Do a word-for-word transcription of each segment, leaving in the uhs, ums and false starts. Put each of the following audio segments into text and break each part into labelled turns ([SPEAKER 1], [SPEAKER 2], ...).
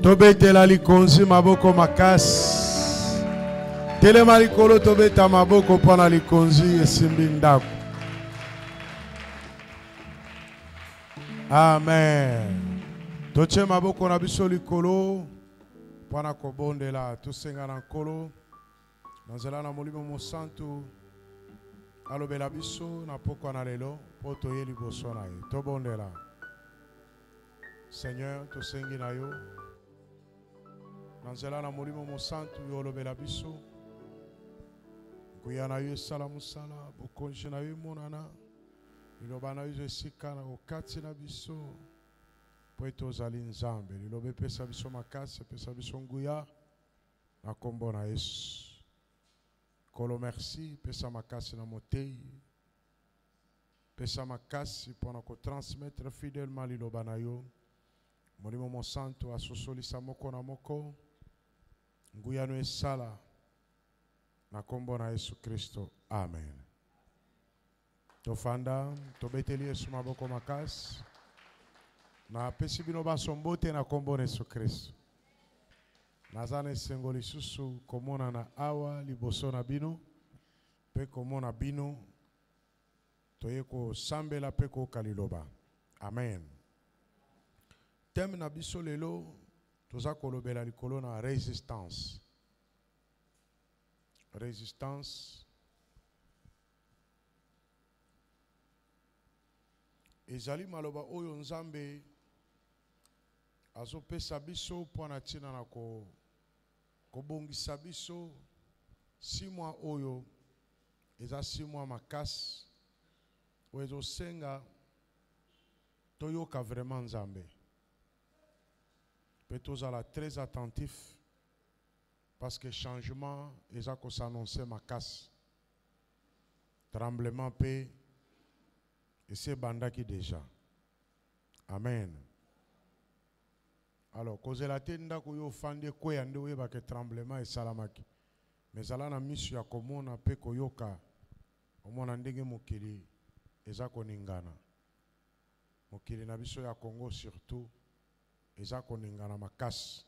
[SPEAKER 1] Tobetela likonzi maboko makasi. Telema likolo tobeta maboko pona likonzi esimbi ndako. Amen. Toche maboko na biso likolo pona kobondela tosenga na nkolo. Nazela na molimo mosantu alobela biso na poko na lelo po toye liboso na ye. Tobondela. Seigneur, tosengi na yo. Nazela na molimo mosantu yo alobela biso. Kuya na yo sala musala, bokonje na yo monana. Liloba na yo esika na kokati na biso. Po tozali nzambe. Liloba pesa biso makasi, pesa biso nguya na kombo na Yesu. Kolo merci, pesa makasi na motei. Pesa makasi pona ko transmettre fidèlement liloba na yo. Molimo mosantu asosolisa moko na moko. Nguya no esala na kombo na Yesu Kristo. Amen. Tofanda, tobeteli Yesu maboko makasi. Na pesi bino basombote na kombo na Yesu Kristo. Nazane sengoli susu komona na awa liboso na bino. Pe komona bino. Toyeko sambela pe ko kaliloba. Amen. Thème na biso lelo toza kolobela likolo na résistance. Résistance. Ezali maloba oyo nzambe azopesa biso pona tina na ko kobongisa biso six mois oyo eza six mois makasi oyo ezosenga toyoka vraiment nzambe. Pe tozala très attentif parce que changement eza ko s'annoncer makasi. Tremblement pe et c'est bandaki déjà. Amen. Alors, cause la tenda ko yo fande ko yande we ba ke tremblement et salamaki. Mais ala na misu ya komona pe ko yoka omona ndenge mokili eza koningana. Mokili na biso ya Congo surtout eza koningana makasi.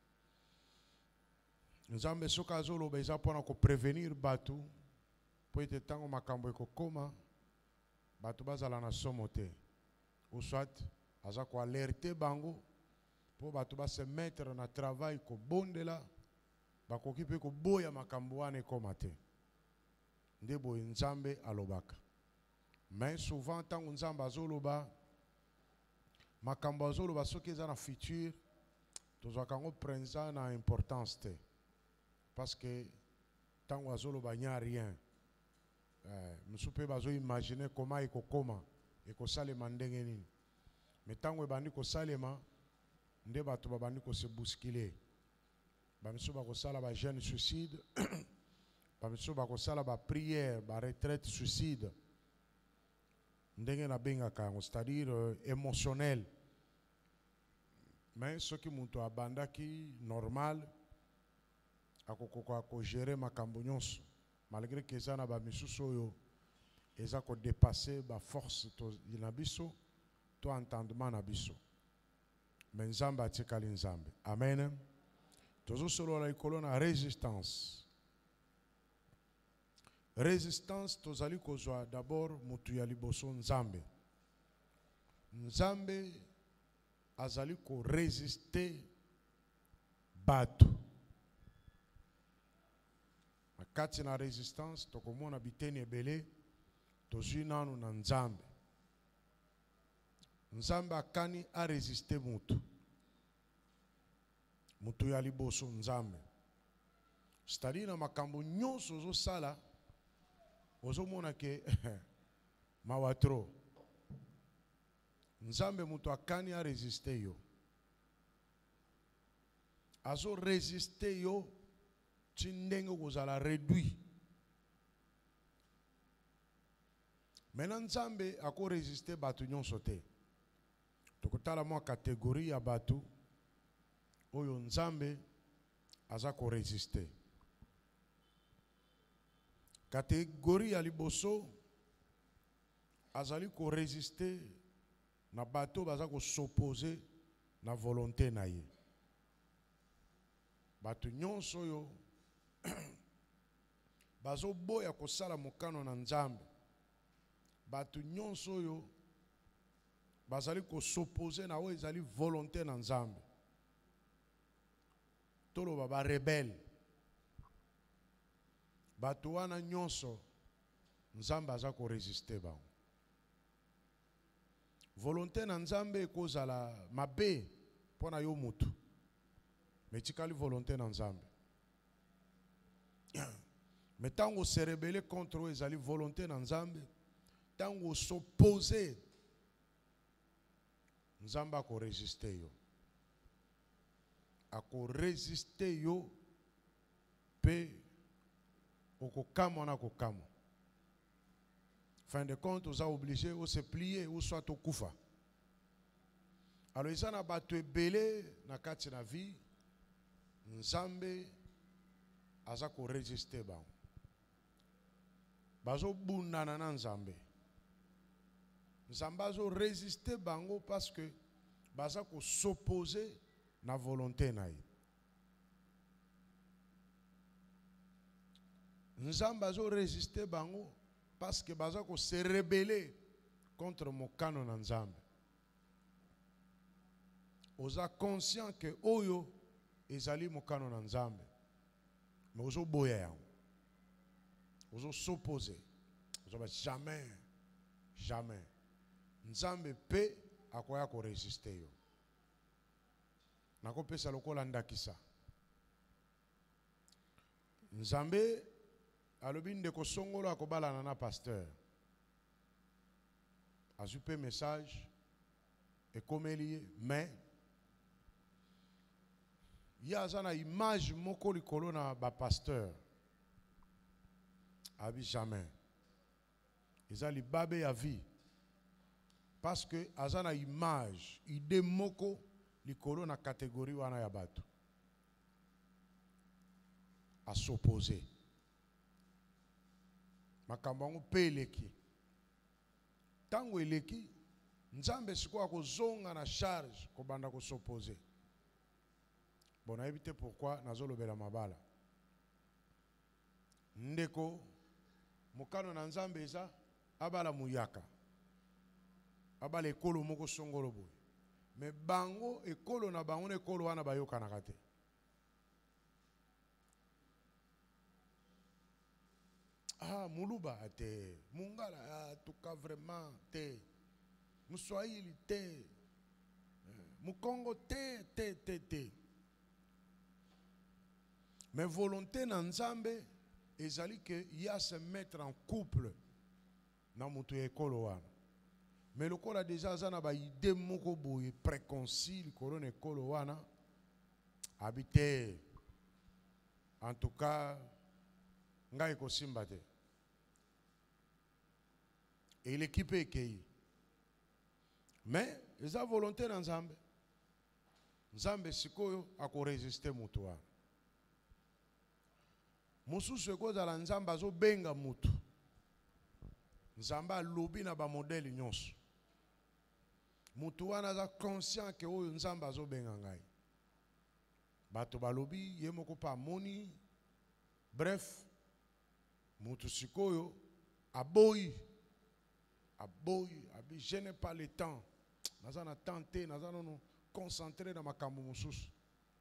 [SPEAKER 1] Nzambe soka zolo ba eza pona ko prévenir batu po ete tango makambo ekokoma batu bazala na somote. Ou soit aza ko alerter bango po batu ba se mettre na travail ko bondela bakoki pe ko boya makambo wane komate. Ndebo nzambe alobaka. Mais souvent tango nzambe azoloba makambo azoloba soki eza na futur tozwaka ngo prenza na importance te. Parce que tango azoloba nya rien. Nous pouvons imaginer comment il koma et ko salema ndenge nini. Mais tango ebandi ko salema nde bato babandi ko se bousculer. Ba miso ba ko sala ba jeune suicide. Ba miso ba ko sala ba prière, ba retraite suicide. Ndenge na benga kango, c'est-à-dire euh, émotionnel. Mais ce qui muntu abandaki normal akoko ko gérer makambo nyonso. Malgré que ça na ba misusu oyo eza ko dépasser ba force to na biso to entendement na biso. Mais nzambe atikali nzambe. Amen. Tozo solo la ikolo na résistance. Résistance tozali kozwa d'abord mutu ya liboso nzambe. Nzambe azali ko résister batu. Kati na résistance tokomona biteni ebele tozwi nanu na nzambe. Nzambe akani a résister mutu. Mutu ya liboso nzambe. C'est-à-dire na makambo nyonso ozo sala ozo mona ke mawatro. Nzambe mutu akani a résister yo. Azo résister yo tindenge kozala réduit. Maintenant nzambe ako résister batu nyonso te. Tokotala mo catégorie ya batu oyo nzambe aza ko résister. Catégorie ya liboso azali ko résister na bato baza ko s'opposer na volonté na ye. Bato nyonso yo bazo boya kosala mokano na Nzambe. Bato nyonso yo bazali ko s'opposer na oyo ezali volonté na Nzambe. Tolo ba rebelle. Bato wana nyonso Nzambe aza ko résister ba. Volonté na Nzambe ekozala mabe pona yo mutu. Mais tikali volonté na Nzambe. Mais tango se rebeller contre eux ezali volonté na Nzambe, tango s'opposer Nzambe ako résister yo. Ako résister yo pe okokamo na kokamo. Fin de compte, vous êtes obligé de se plier ou soit au koufa. Alors, ils ont battu belé na kati na vie. Nzambe aza ko résister ba. Bazo bundana na Nzambe. Nzambe azo résister bango parce que baza ko s'opposer na volonté na ye. Nzambe azo résister bango parce que baza ko se rebeller contre mokano na Nzambe. Oza conscient que oyo ezali mokano na Nzambe. Mais ozo boya yango. Ozo s'opposer. Ozo ba jamais, jamais. Nzambe pe akoya ko résister yo. Nako pesa lokola ndakisa. Nzambe alobi ndeko songolo akobalana na pasteur. Azupe message ekomeli mais yaza na image moko likolo na ba pasteur. Abi jamais. Eza libabe ya vie. Parce que azana image, ide moko likolo na catégorie wana ya bato. A s'opposer. Makambango pe eleki. Tango eleki, Nzambe siko ko zonga na charge ko banda ko s'opposer. Bon, éviter pourquoi nazolo bela mabala. Ndeko mukano na Nzambe eza abala muyaka. Abala ekolo moko songolo boy. Mais bango ekolo na bango ekolo wana bayoka na kate. Ah, Muluba te, Mungala, ah, tuka vraiment te, Muswahili te, Mukongo te, te, te, te. Mais volonté na Nzambe, ezali que y a se mettre en couple na mutu ekolo wana. Mais le kola déjà zana ba ide moko boye préconcile kolone ekolo wana habité. En tout cas, ngai ko simba te. Et l'équipe est kei. Mais ils ont volonté dans Nzambe. Nzambe sikoyo ako résister mutu wana. Mususu ekoza la Nzambe azo benga mutu. Nzambe alobi na ba modèle nyonso. Mutu wana za conscient que oyo Nzambe azo benga ngai. Bato balobi ye moko pa moni. Bref, mutu sikoyo aboyi. Aboyi, abi je n'ai pas le temps. Nazana tenter, nazana nous concentrer dans ma kambo mususu.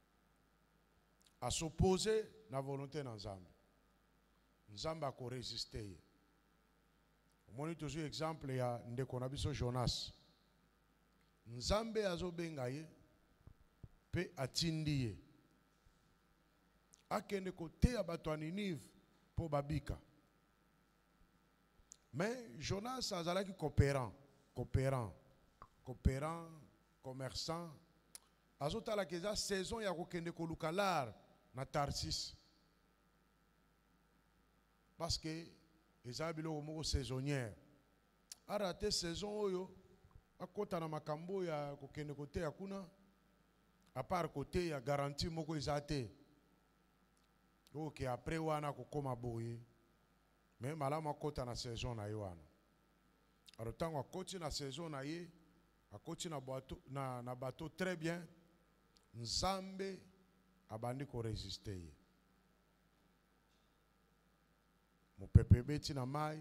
[SPEAKER 1] À s'opposer na volonté na Nzambe. Nzambe a ko résister. Moni toujours exemple ya ndeko na biso Jonas. Nzambe azo benga ye pe atindi ye. Akende kote ya bato ya Ninive po babika. Mais Jonas azalaki coopérant, coopérant, coopérant, commerçant. Azotala keza saison ya kokende koluka lar na Tarsis. Parce que eza biloko moko saisonnière. A raté saison oyo akota na makambo ya kokende kote ya kuna. A part côté ya garantie moko ezate. Ok, après wana kokoma boye. Mais malama kota na saison na yoana. Alors tango akoti na saison na ye, akoti na bateau na na bateau très bien. Nzambe abandi ko résister ye. Mo pepe beti na mai.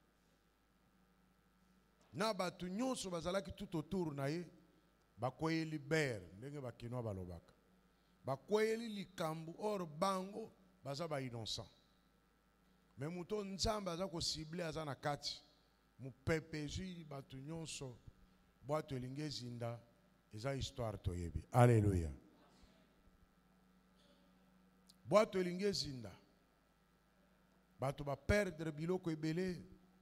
[SPEAKER 1] Na batu nyonso bazalaki tout autour na ye, bakoye libere, ndenge bakinoa balobaka. Bakoye likambu or bango, baza ba innocent. Mais muto nzamba aza ko cible aza na kati. Mu pepe zui batu nyonso, boato elinge zinda, eza histoire toyebi. Alléluia. Boato elinge zinda. Bato ba perdre biloko ebele.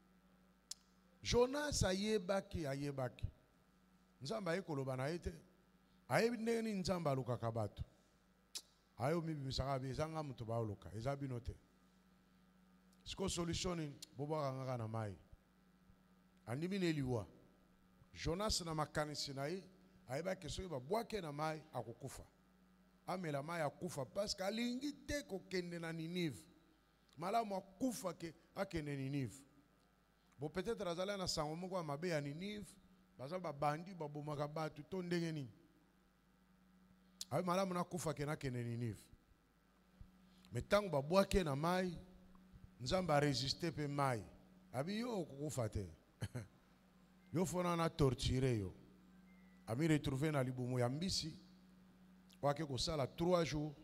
[SPEAKER 1] Jonas ayebaki ayebaki. Nzamba ayekoloba na ete. Ayebi ndenge ni nzamba alukaka bato. Ayo mibimisaka bi ezanga muto baoluka. Eza bino te. Siko solution ni boba ngaka na mai. Andimi neliwa. Jonas na makanisi na ye ayebaki soki babwake na mai akokufa. Amela mai akufa parce que alingi te kokende na Ninive. Malamu akufa ke akende Ninive. Bon, peut-être azala na sango moko ya mabe ya Ninive, baza ba bandi babomaka batu to ndenge nini. Ayi malamu na kufa ke na kene Ninive. Mais tango babwake na mai, nzamba résister pe mai. Abi yo kufa te. Yo fona na torturer yo. Ami retrouver na libumu ya mbisi. Wake ko sala trois jours.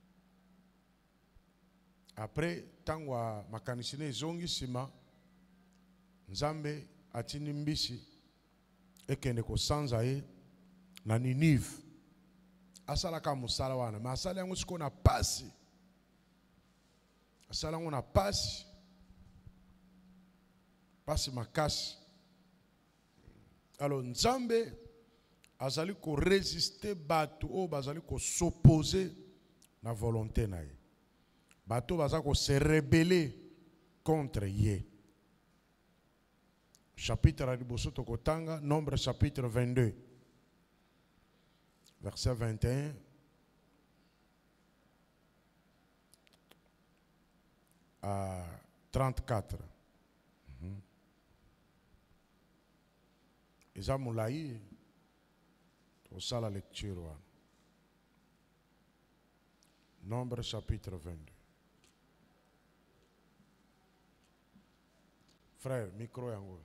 [SPEAKER 1] Après tango makanisine zongi sima Nzambe atini mbisi ekende ko sanza ye na Ninive. Asala ka musala wana, ma asala yango siko na pasi. Asala yango na pasi. Pasi makasi. Alors Nzambe azali ko résister batu o bazali ko s'opposer na volonté na ye. Batu bazali ko se rebeller contre ye. Chapitre de Bosoto Kotanga, Nombre chapitre vingt-deux, verset vingt et un à trente-quatre. Eza moulaï, au ça la lecture. Nombre chapitre vingt-deux. Frère, micro yango.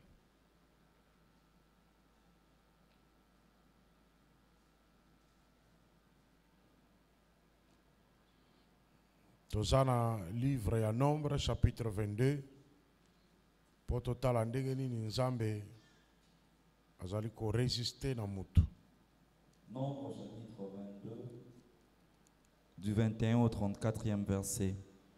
[SPEAKER 1] Tozana livre ya Nombre chapitre vingt-deux. Pour total andenge nini Nzambe azali ko résister na mutu.
[SPEAKER 2] Nombre chapitre vingt-deux du vingt et un au trente-quatrième verset.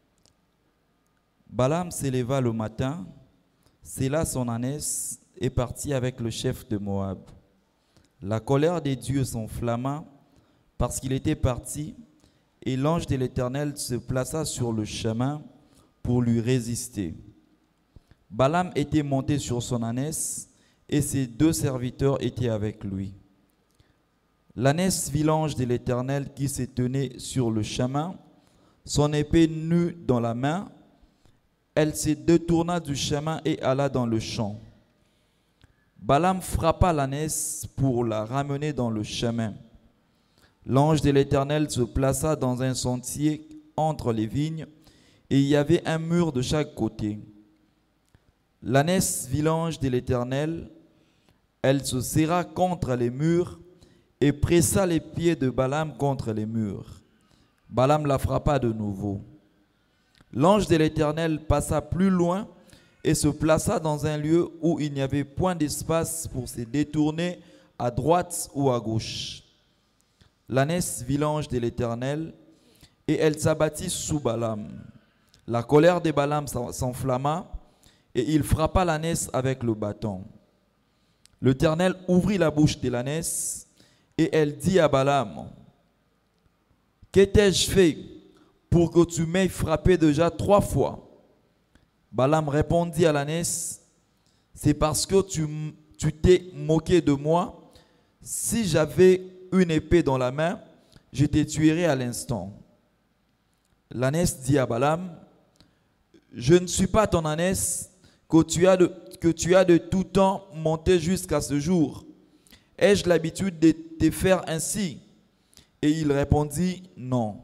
[SPEAKER 2] Balaam s'éleva le matin, scella son ânesse et partit avec le chef de Moab. La colère des dieux s'enflamma parce qu'il était parti. Et l'ange de l'Éternel se plaça sur le chemin pour lui résister. Balaam était monté sur son ânesse et ses deux serviteurs étaient avec lui. L'ânesse vit l'ange de l'Éternel qui se tenait sur le chemin, son épée nue dans la main. Elle se détourna du chemin et alla dans le champ. Balaam frappa l'ânesse pour la ramener dans le chemin. L'ange de l'Éternel se plaça dans un sentier entre les vignes, et il y avait un mur de chaque côté. L'ânesse vit l'ange de l'Éternel, elle se serra contre les murs et pressa les pieds de Balaam contre les murs. Balaam la frappa de nouveau. L'ange de l'Éternel passa plus loin et se plaça dans un lieu où il n'y avait point d'espace pour se détourner à droite ou à gauche. L'ânesse vit l'ange de l'Éternel, et elle s'abattit sous Balaam. La colère de Balaam s'enflamma, et il frappa l'ânesse avec le bâton. L'Éternel ouvrit la bouche de l'ânesse, et elle dit à Balaam, « Que t'ai-je fait pour que tu m'aies frappé déjà trois fois ?» Balaam répondit à l'ânesse, « C'est parce que tu, tu t'es moqué de moi. Si j'avais une épée dans la main, je te tuerai à l'instant. » L'ânesse dit à Balaam, « Je ne suis pas ton ânesse que tu as de, que tu as de tout temps monté jusqu'à ce jour. Ai-je l'habitude de te faire ainsi ?» Et il répondit, « Non. »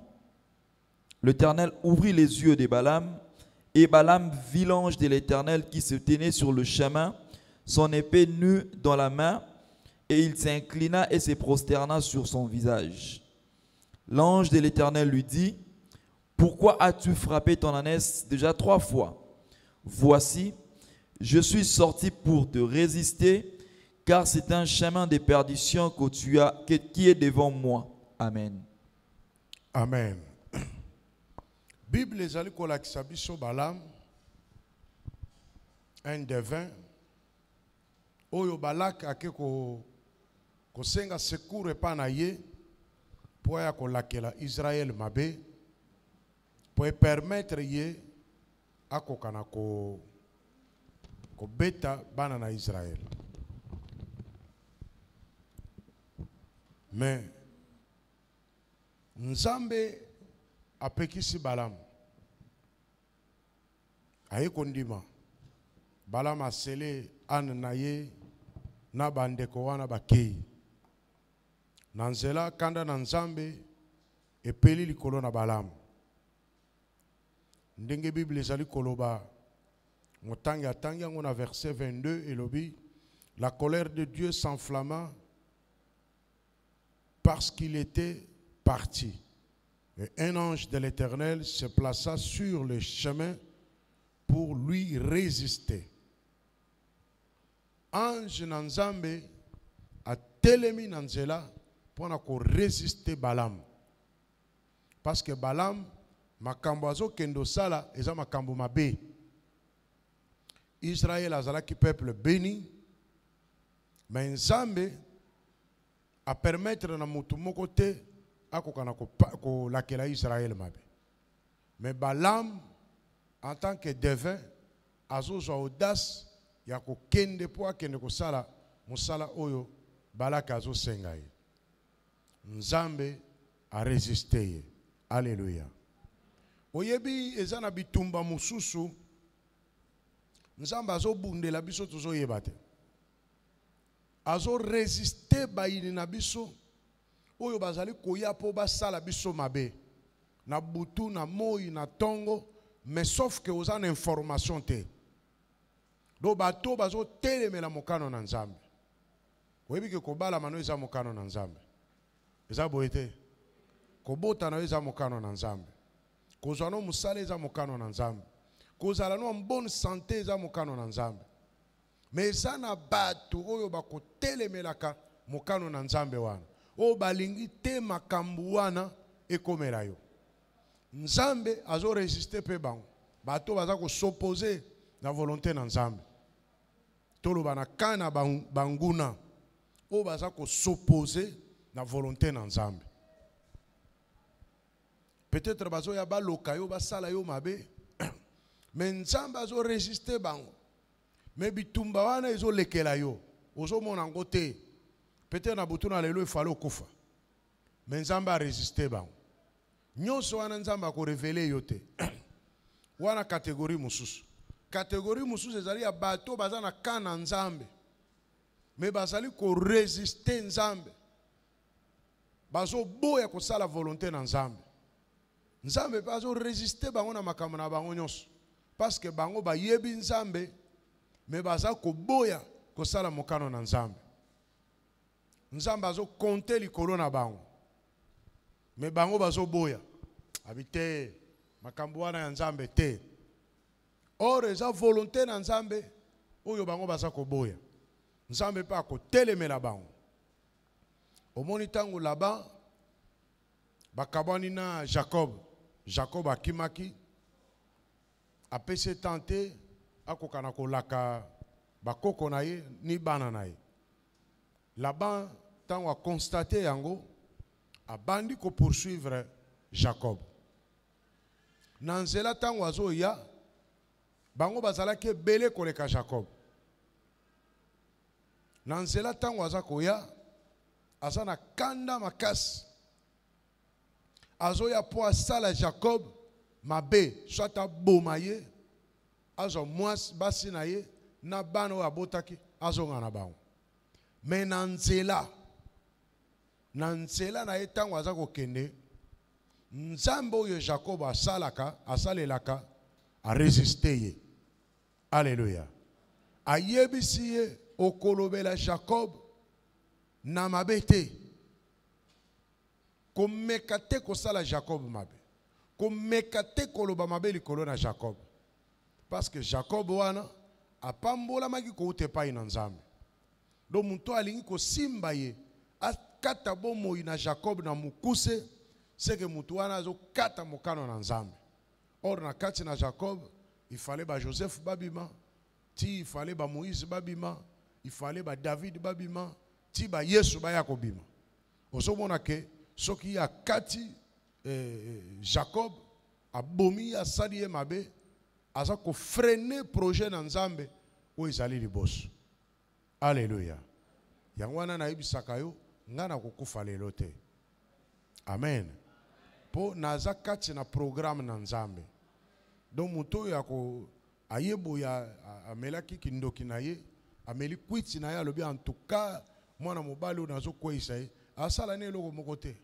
[SPEAKER 2] l'Éternel ouvrit les yeux de Balaam, et Balaam vit l'ange de l'Éternel qui se tenait sur le chemin, son épée nue dans la main, et il s'inclina et se prosterna sur son visage. L'ange de l'Éternel lui dit, « Pourquoi as-tu frappé ton ânesse déjà trois fois? Voici, je suis sorti pour te résister, car c'est un chemin de perdition que tu as, que, qui est devant moi. » Amen.
[SPEAKER 1] Amen. Bible ezali kolakisa biso Balaam un devin oyo Balak ake ko kosenga secours epa na ye po ya kolakela Israël mabe po permettre ye akokana ko ko beta bana na Israël. Mais Nzambe apekisi Balaam aye kondima Balaam asele ane na ye na bandeko wana bakei na nzela kanda na Nzambe epeli likolo na Balaam ndenge Bible ezali koloba motangi atangi yango na verset vingt-deux elobi la colère de Dieu s'enflamma parce qu'il était parti. Et un ange de l'Éternel se plaça sur le chemin pour lui résister. Ange Nanzambe a telemi Nanzela pour résister Balaam. Parce que Balaam, makambo azo kendo sala, eza makambo mabe. Israël azalaki peuple béni, mais Nzambe a permettre na mutu moko te akokana ko lakela Israël mabe. Mais Balaam en tant que devin azozo audace ya ko kende po akende ko sala musala oyo Balak azo senga ye. Nzambe a résisté ye. Alléluia. Oyebi ezana bitumba mususu Nzambe azo bundela biso tuzo yebate. Azo résister bayini na biso oyo bazali koya po basala biso mabe na butu na moi na tongo mais sauf que oza na information te do bato bazo telemela mokano na Nzambe oyebi ke kobala mano eza mokano na Nzambe eza boye te kobota na eza mokano na Nzambe kozwa no musala eza mokano na Nzambe kozala no bonne santé eza mokano na Nzambe mais eza na bato oyo bakotelemelaka mokano na Nzambe wana o balingi te makambu wana ekomela yo. Nzambe azo résister pe bango. Bato baza ko s'opposer na volonté na Nzambe. Toloba na kana banguna o baza ko s'opposer na volonté na Nzambe. Peut-être bazo ya ba lokayo ba sala yo mabe. Mais Nzambe azo résister bango. Mais bitumba wana ezo lekela yo. Ozo mona ngote. Peut-être na butuna lelo ifalo kufa. Mais Nzambe a résisté bango. Nyonso wana Nzambe ko révéler yote. Wana catégorie mususu. Catégorie mususu ezali ya bato baza na kana Nzambe. Mais bazali ko résister Nzambe. Bazo boya ko sala volonté na Nzambe. Nzambe bazo résister bango na makambo na bango nyonso. Parce que bango ba yebi Nzambe mais baza ko boya ko sala mokano na Nzambe. Nzambe azo compter likolo na bango. Mais bango bazo boya. Habite makambo wana ya Nzambe te. Or eza volonté na Nzambe oyo bango baza ko boya. Nzambe pa ko telemela bango. Omoni tango là-bas bakabani na Jacob. Jacob akimaki apese tante akokana kolaka bakoko na ye ni bana na ye. Là-bas, tant a constaté yango, a bandi ko poursuivre Jacob. Nanzela tant wazo ya, bango bazala ke bele koleka Jacob. Nanzela tant waza koya, azana kanda makas. Azo ya po asala Jacob mabe, soit a bomaye, azo moas basi na ye, na bano abotaki, azo ngana bango. Mais Nanzela, Nanzela na etango aza kokende, nzambe oyo Jacob asalaka asalelaka a résister ye. Alléluia. Ayebisi ye okolobela Jacob na mabe te. Komeka te kosala Jacob mabe. Komeka te koloba mabe likolo na Jacob. Parce que Jacob wana apambola maki ko utepai na nzambe. Do muntu alingi ko simba ye akata bomo ina Jacob na mukuse seke muntu wana azo kata mokano na nzambe. Or na kati na Jacob il fallait ba Joseph babima, ti il fallait ba Moïse babima, il fallait ba David babima, ti ba Yesu ba yakobima. Osomona ke soki ya kati eh, Jacob abomi ya sali ye mabe aza ko freiner projet na nzambe o ezali liboso. Alléluia. Yangwana na ibisaka yo ngana kokufa lelo te. Amen. Po naza kati na programme na nzambe. Donc muto ya ko ayebo ya amelaki kindoki na ye ameli kwiti na ye alobi en tout cas mwana mobali o nazo kwisa ye asala ne loko moko te.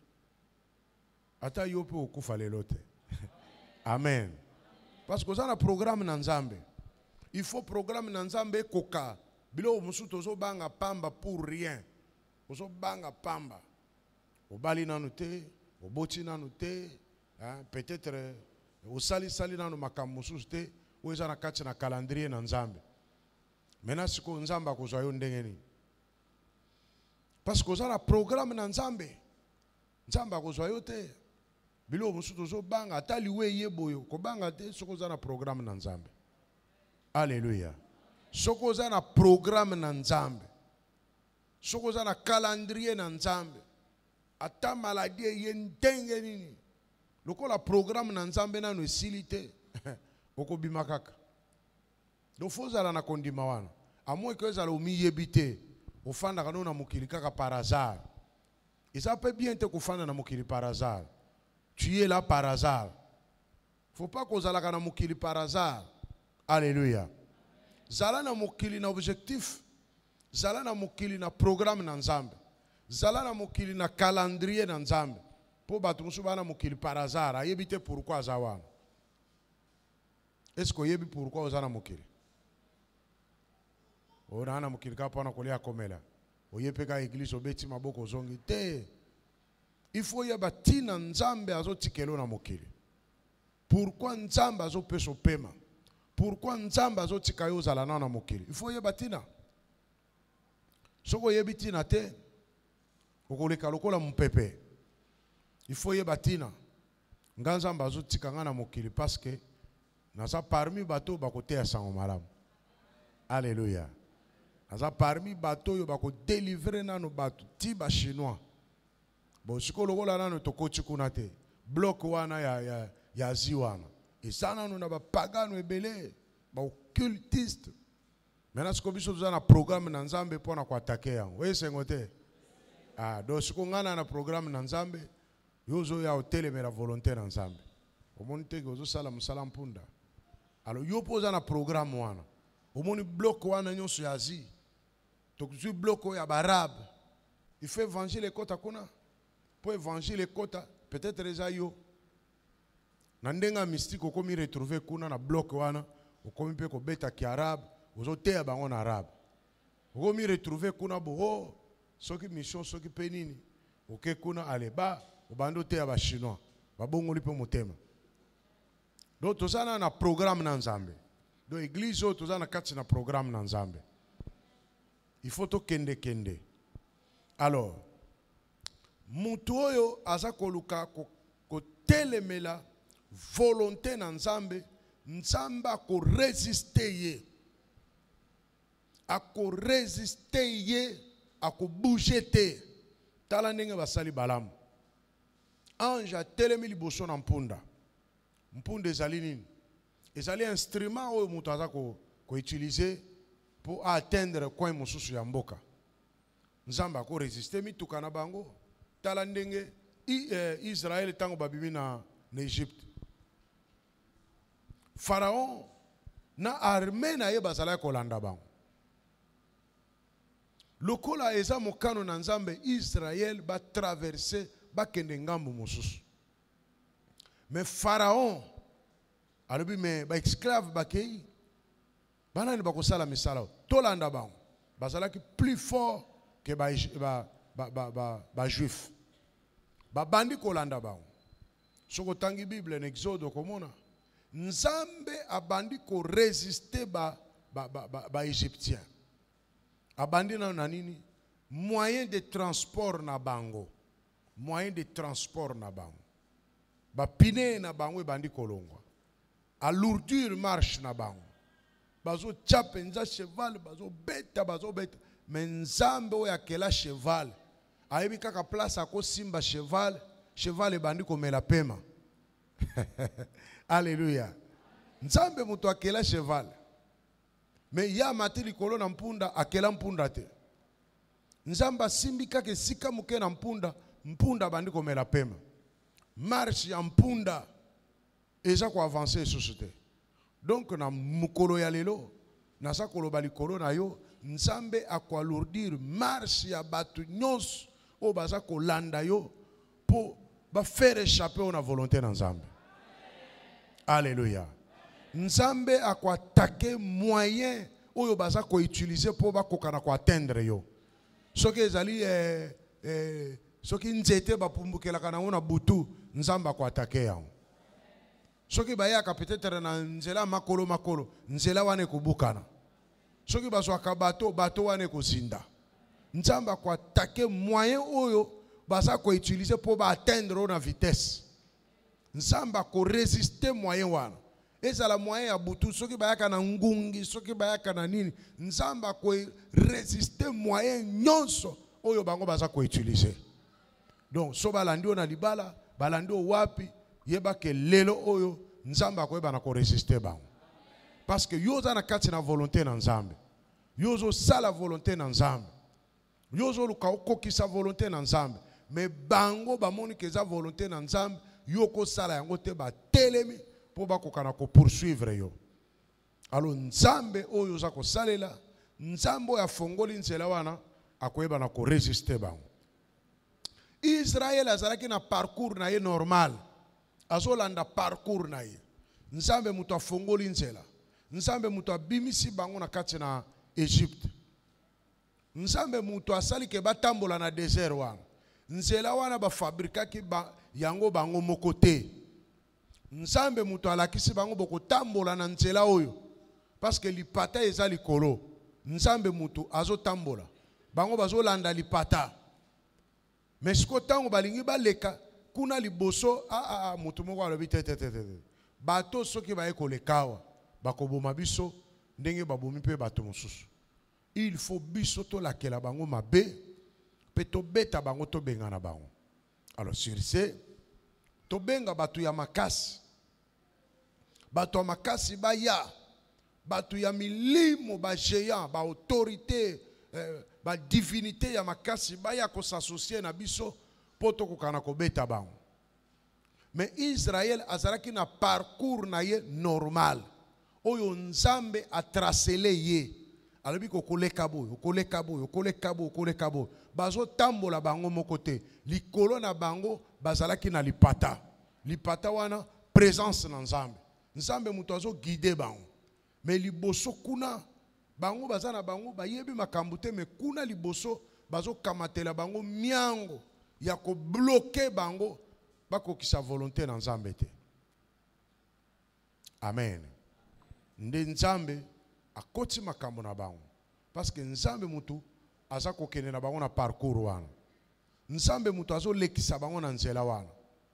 [SPEAKER 1] Ata yo pe okufa lelo te. Amen. Parce que ça na programme na nzambe. Il faut programme na nzambe koka. Bilo musuto zo banga pamba pour rien. Ozo banga pamba. Obali nanu te, oboti nanu te, hein, peut-être osali sali nanu makambo mususu te, o eza na kati na calendrier na nzambe. Maintenant siko nzambe akozwa yo ndenge nini? Parce que oza na programme na nzambe. Nzambe akozwa yo te. Bilo musuto zo banga atali we yeboyo ko banga te soko oza na programme na nzambe. Alléluia. Soko oza na programme na nzambe. Soko oza na calendrier na nzambe. Ata maladie ye ndenge nini. Lokola programme na nzambe nanu esili te. Okobima kaka. Do fozala na kondima wana. Amwe ko ezala omiyebi te. Ofanda kano na mokili kaka par hasard. Et ça peut bien te kofanda na mokili par hasard. Tu es là par hasard. Faut pas qu'on zala na mokili par hasard. Alléluia. Zala na mokili na objectif. Zala na mokili na programme na nzambe. Zala na mokili na calendrier na nzambe. Po batu musu bana mokili par hasard. Ayebi te pourquoi zawana. Est-ce que yebi pourquoi ozana mokili? Ona na mokili ka pona kolia komela. Oyepe ka église obeti maboko zongi te. Il faut yeba tina nzambe azo tikelo na mokili. Pourquoi nzambe azo peso pema? Pourquoi nzambe azo tikayo zala na mokili? Il faut yeba tina. Soko yebi tina te. Okoleka lokola mpepe. Il faut yeba tina. Nganzamba azo tikanga na mokili parce que naza parmi bato bakote ya sango malamu. Alléluia. Naza parmi bato yo bako délivrer nano bato ti ba chinois. Bon siko lokola nano tokoti kuna te. Bloc wana ya ya ya ziwana. Isana no na ba pagano ebele, ba occultiste. Maintenant siko biso tuzana programme na nzambe pona kwa attaquer yango. We sengote. Ah, do siko ngana na programme na nzambe, yozo ya hotelemera volontaire na nzambe. Omoni te gozo sala musala mpunda. Alors yo poza na programme wana. Omoni bloc wana nyonso ya Asie. Tokuzui bloc ya barabe. Il fait évangile kota kuna. Pour évangile kota, peut-être eza yo. Na ndenga mystique okomi retrouver kuna na bloc wana, okomi pe ko beta ki arabe, ozo teya bango na arabe. Okomi retrouver kuna bo oh, soki mission soki penini. Oke kuna aleba, obando teya ba chinois. Ba bongo lipe motema. Donc tozana na programme na nzambe. Donc église o tozana kati na programme na nzambe. Il faut to kende kende. Alors mutu oyo aza koluka ko, ko telemela volonté na nzambe, nzambe ako résister ye. Ako résister ye, ako bouger te. Tala ndenge basali balamu. Ange a telemi liboso na mpunda. Mpunda ezali nini? Ezali instrument oyo mutu aza ko, ko utiliser pour atteindre coin mosusu ya mboka. Nzamba ako résister mituka na bango. Tala ndenge Israël tango babimi na Égypte. Pharaon na armée na ye bazala kolanda bango. Lokola eza mokano na nzambe Israël ba traverser ba kende ngambo mosusu. Mais Pharaon, alors mais ba esclave bakei, bana ni bakosala misala, tolanda bango, bazala ki plus fort que ba ba ba ba ba, ba juif, ba bandi kolanda bango. Soko tangi Bible en Exode komona, Nzambe abandi ko résister ba ba ba ba, ba égyptien. Abandi na nanini moyen de transport na bango, moyen de transport na bango. Ba pine na bango e bandi kolongwa. Alourdir marche na bango. Bazo chape nza cheval, bazo beta, bazo beta. Mais Nzambe oya kela cheval. Ayebi kaka place ako simba cheval, cheval e bandi komela pema. Alléluia. Nzambe mutu akela cheval. Mais ya matili kolo na mpunda akela mpunda te. Nzamba simbi kake sika muke na mpunda, mpunda bandi komela pema. Marche ya mpunda eza ko avancer société. Donc na mukolo ya lelo, na sa kolo bali kolo na yo, Nzambe akwa lourdir marche ya batu nyos o baza ko landa yo po ba faire échapper na volonté na Nzambe. Alléluia. Nzambe akwa attaquer moyen oyo baza ko utiliser po ba kokana ko atteindre yo. Soki ezali eh eh soki nzete ba pumbukela kana ona butu, Nzambe akwa attaquer yango. Soki bayaka peut-être na nzela makolo makolo, nzela wane kubukana. Soki bazwaka bato, bato wane kozinda. Nzambe akwa attaquer moyen oyo baza ko utiliser po ba atteindre na vitesse. Nzambe ko résister moyen wana. Eza la moyen ya butu, soki bayaka na ngungi, soki bayaka na nini, Nzambe ko résister moyen nyonso oyo bango baza ko utiliser. Donc so balandi na libala, balandi wapi, yeba ke lelo oyo Nzambe ko yeba na ko résister bango. Parce que yoza na kati na volonté na Nzambe. Yozo sala volonté na Nzambe. Yozo luka okokisa volonté na Nzambe. Mais bango ba moni ke za volonté na Nzambe, yoko sala yango te ba telemi po ba kokana ko poursuivre yo. Alors Nzambe oyo za ko salela, Nzambe ya fongoli nzela wana akoyeba na ko résister bango. Israël azalaki na parcours na ye normal. Azolanda parcours na ye. Nzambe mutu afongoli nzela. Nzambe mutu abimisi bango na kati na Egypte. Nzambe mutu asali ke batambola na désert wana. Nzela wana ba fabrikaki ba yango bango moko te. Nzambe mutu alakisi bango boko tambola na nzela oyo. Parce que lipata eza likolo. Nzambe mutu azo tambola. Bango bazolanda lipata. Mais siko tango balingi baleka kuna liboso a a a mutu moko alobi te te te te. Bato soki baye kolekawa bakoboma biso ndenge babomi pe bato mosusu. Il faut biso to lakela bango mabe pe to beta bango to benga na bango. Alors sur ce to benga batu ya makasi. Batu ya makasi ba ya batu ya milimo ba géant ba autorité eh, ba divinité ya makasi ba ya ko s'associer na biso poto ko kana ko beta bango. Mais Israël azalaki na parcours na ye normal. Oyo Nzambe a tracé le ye. Alobi ko koleka boyo, koleka boyo, koleka boyo, koleka boyo. Bazo tambola bango mokote. Likolo na bango bazalaki na lipata. Lipata wana présence na Nzambe. Nzambe mutu azo guider bango. Mais liboso kuna bango bazana bango bayebi makambo te, mais kuna liboso bazo kamatela bango miango ya ko bloquer bango bako kisa volonté na Nzambe te. Amen. Nde Nzambe akoti makambo na bango. Parce que Nzambe mutu aza kokene na bango na parcours wana. Nzambe mutu azo lekisa bango na nzela wana.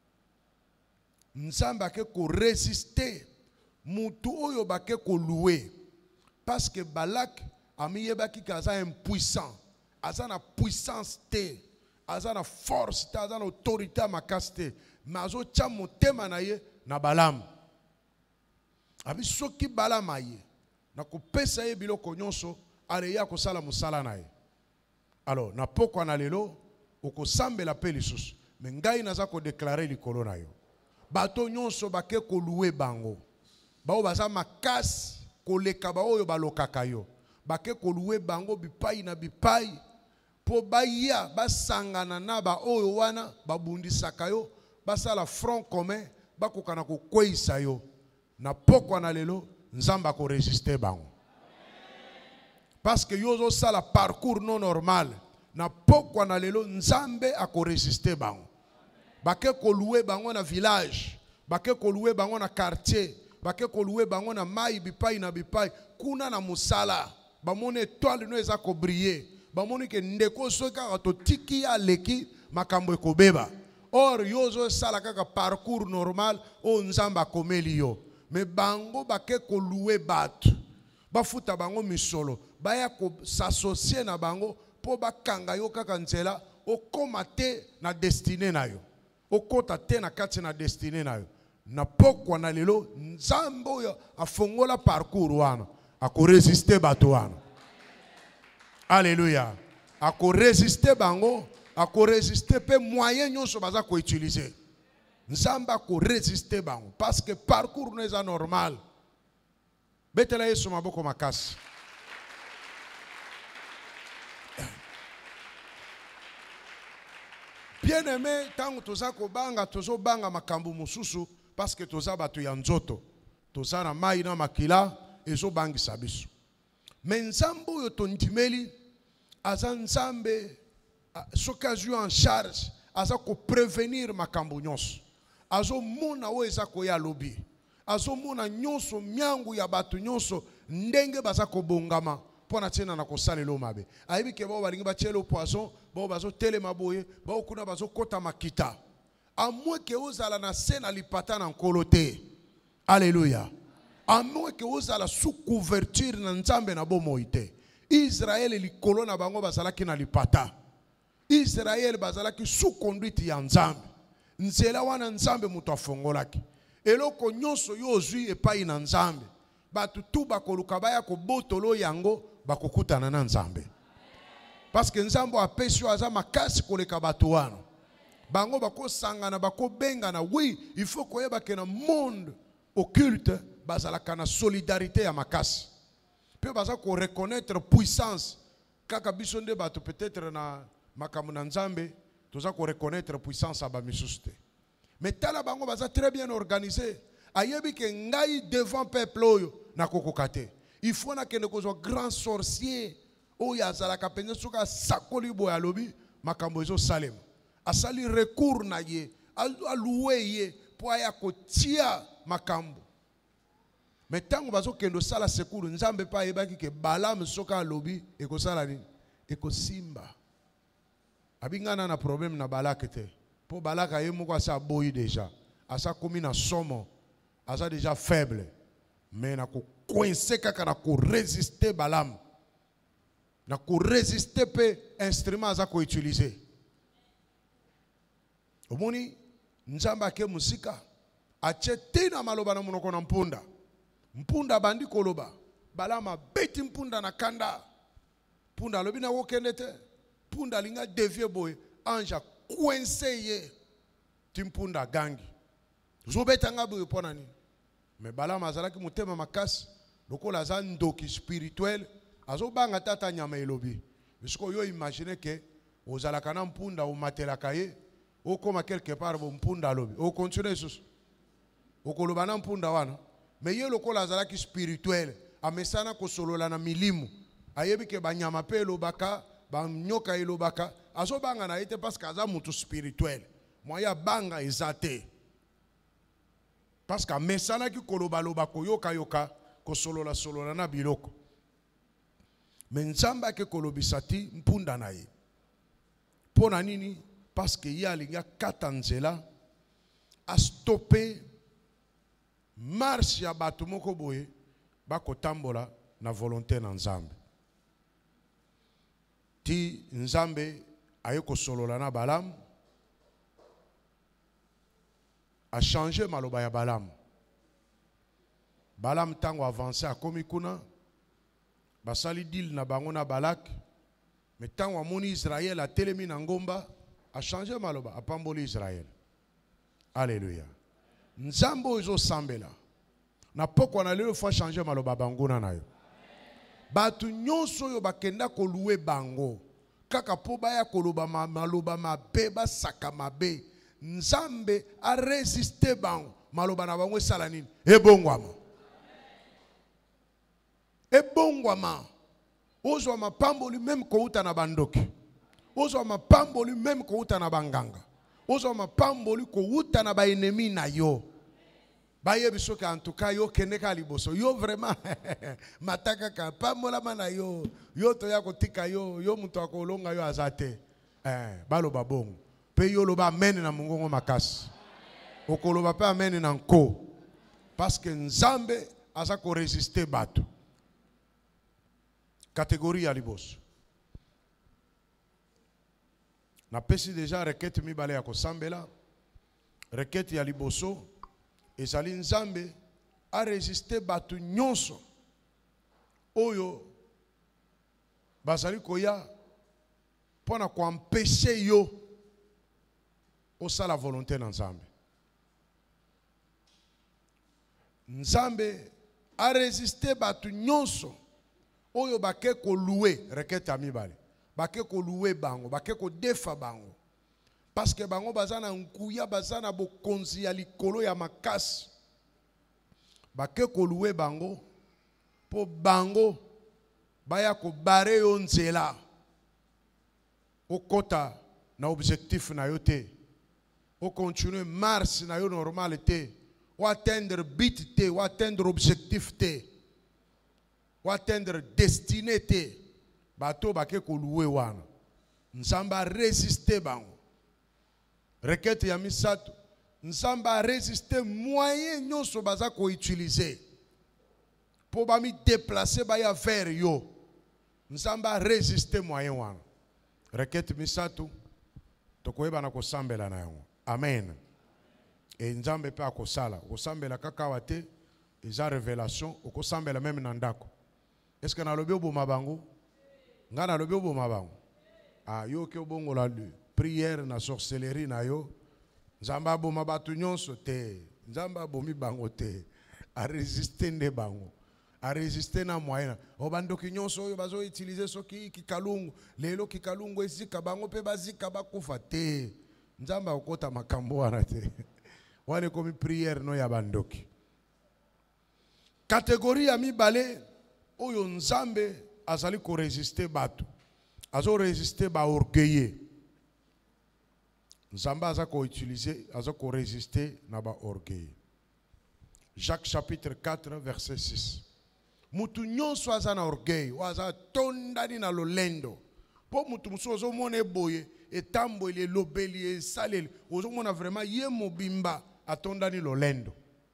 [SPEAKER 1] Nzambe ake ko résister mutu oyo bake ko louer. Parce que Balak amiyebaki kaza impuissant. Aza na puissance te. Aza na force te, aza na autorité makasi te. Mais azo tia motema na ye na Balaam. Abi soki Balaam aye na kopesa ye biloko nyonso aleya kosala musala na ye. Alors na poko na lelo okosambela pe lisusu. Mais ngai naza ko déclarer likolo na yo. Bato nyonso bake ko louer bango. Bao baza makasi koleka ba oyo balokaka yo. Bake ko louer bango bipai na bipai. Po baya basangana na ba oyo wana babundisaka yo basala front commun bakokana kokweyisa yo na pokwa na lelo nzamba ko résister bango. Parce que yozo sala parcours non normal na pokwa na lelo nzambe ako résister bango. Bake ko louer bango na village, bake ko louer bango na quartier, bake ko louer bango na mai bipai na bipai kuna na musala. Bamone étoile no eza ko briller. Bamone ke ndeko soka to tiki ya leki makambo ko beba. Or yozo sala kaka parcours normal o nzamba komeli yo. Mais bango bake ko louer batu. Bafuta bango misolo. Baya ko s'associer na bango po bakanga yo kaka nzela o komate na destinée na yo. O kota te na kati na destinée na yo. Na pokwa na lelo nzambo yo afongola parcours wana. Ako résister batu wana. Alléluia. Ako résister bango. Ako résister pe moyen nyonso baza ko utiliser. Nzamba ko résister bango. Parce que parcours n'est pas normal. Betela yesu maboko makasi. Bien aimé, tango toza ko banga, tozo banga makambu mususu, parce que toza batu ya nzoto. Toza na mai na makila, ezo bangi sabisu. Mais nzambo yo tondimeli, aza nzambe, soki azwi en charge, aza ko prévenir makambu nyonso. Azo mona o eza ko ya lobi. Azo mona nyonso miangu ya batu nyonso, ndenge baza ko bongama. Pona tena na kosalelo mabe. Aibi ke bao balingi bachelo poisson, bao bazo tele maboye, bao kuna bazo kota makita. A moins que ozala na sena lipata na nkolo te. Alléluia. A moins que ozala sous couverture na nzambe na bomo ite. Israël likolo na bango bazalaki na lipata. Israël bazalaki sous conduite ya nzambe. Nzela wana nzambe mutu afongolaki. Eloko nyonso yo ozwi epai na nzambe. Batu tu bakoluka baya ko botolo yango bakokutana na nzambe. Parce que nzambo apesi yo aza makasi koleka batu wana. Bango bako sangana bako bengana. Oui, il faut koyeba ke na monde occulte bazalaka na solidarité ya makasi. Pe baza ko reconnaître puissance. Kaka biso nde batu peut-être na makamu na nzambe toza ko reconnaître puissance aba misuste. Mais tala bango baza très bien organisé. Ayebi ke ngai devant peuple oyo na kokokate. Il faut na kende ko grand sorcier oyo azalaka penye soka sakoli boya lobi makambo ezo salem. Asali recours na ye, aloué ye po aya kotia makambo. Mais tango bazo kendo sala secours nzambe pa yebaki ke Balaam soka lobi eko sala ni eko simba. Abingana na problème na Balak te. Po Balak aye moko asa boyi déjà. Asa komi na somo. Asa déjà faible. Mais na ko coincer kaka na ko résister Balaam. Na ko résister pe instrument asa ko utiliser. Omoni nzamba ke musika achete na maloba na munoko na mpunda. Mpunda bandi koloba. Balaam beti mpunda na kanda. Mpunda lobi na wokende te. Mpunda linga devie boy. Anja coincer ye. Timpunda gangi. Zobeta nga boy pona ni. Mais Balaam azalaki mutema makasi. Lokola za ndoki spirituel. Azo banga tata nyama elobi. Bisko yo imagine ke ozalaka na mpunda o matelaka ye. Okoma quelque part bo mpunda lobi. O continue sus. Okoloba na mpunda wana. Mais ye lokola azalaki spirituel. Amesana kosolola na milimu. Ayebi ke banyama pe elobaka, banyoka elobaka. Azo banga na ete parce que aza mutu spirituel. Moya banga ezate. Parce que mesana ki koloba loba koyoka yoka kosolola solola na biloko. Mais nzamba ke kolobisati mpunda na ye. Pona nini? Parce que ya linga katanzela a stoppé marche ya batu moko boye bako tambola na volonté na nzambe. Ti nzambe aye kosolola na Balaam a changé maloba ya Balaam. Balaam tango avancé a komi kuna basali deal na bango na Balak. Mais tango amoni Israël a telemi na ngomba a changé maloba a pamboli Israël. Alléluia. Nzambo izo sambela. Na poko na lelo fa changer maloba banguna na yo. Batu nyonso yo bakenda ko louer bango. Kaka po baya koloba maloba mabe ba saka mabe. Nzambe a résister bango maloba na bango esala nini ebongwama ebongwama ozwa mapamboli même kouta na bandoki ozwa mapamboli même kouta na banganga ozwa mapamboli kouta na baenemi na yo bayebi soki en tout cas yo kende ka liboso yo vraiment mataka ka pambolama na yo yo toya kotika yo yo mutu akolonga yo azate eh baloba bongo pe yo loba amen na mongongo makasi okoloba pe amen na nko parce que nzambe aza ko résister bato catégorie ya liboso na pesi déjà requête mibale ya kosambela requête ya liboso ezali nzambe a résister bato nyonso oyo bazali koya pona koempêcher yo osala volonté na nzambe nzambe a résister bato nyonso oyo bake ko louer requête ya mibale bake ko louer bango bake ko defa bango parce que bango bazana nkuya bazana bokonzi ya likolo ya makasi bake ko louer bango po bango baya ko bare yo nzela okota na objectif na yo te o continuer marche na yo normal te ou atteindre but te ou atteindre objectif te ou atteindre destinée te bato bake ko louer wana nzamba résister bango requête ya misato nzamba résister moyen nyonso baza ko utiliser pour ba mi déplacer ba ya vers yo nzamba résister moyen wana requête misato tokoyeba na kosambela na yango amen et nzambe pe akosala kosambela kaka wate eza révélation okosambela même na ndako est-ce que na lobi oboma bango nga na lobi oboma bango ah yo ke obongola lu prière na sorcellerie na yo nzamba aboma bato nyonso te nzamba abomi bango te a résister nde bango a résister na moyen obandoki nyonso oyo bazo utiliser soki kikalungu lelo kikalungu ezika bango pe bazika bakufa te nzamba okota makambo wana te wane komi prière no ya bandoki catégorie ya mibale oyo nzambe azali ko résister bato azo résister ba orgueilleux nzambe aza ko utiliser aza ko résister na ba orgueil Jacques chapitre quatre verset six mutu nyonso aza na orgueil o aza tondani na lolendo po mutu muso ozo mona eboye etambo ele lobeli esaleli ozo mona vraiment ye mobimba atondani lolendo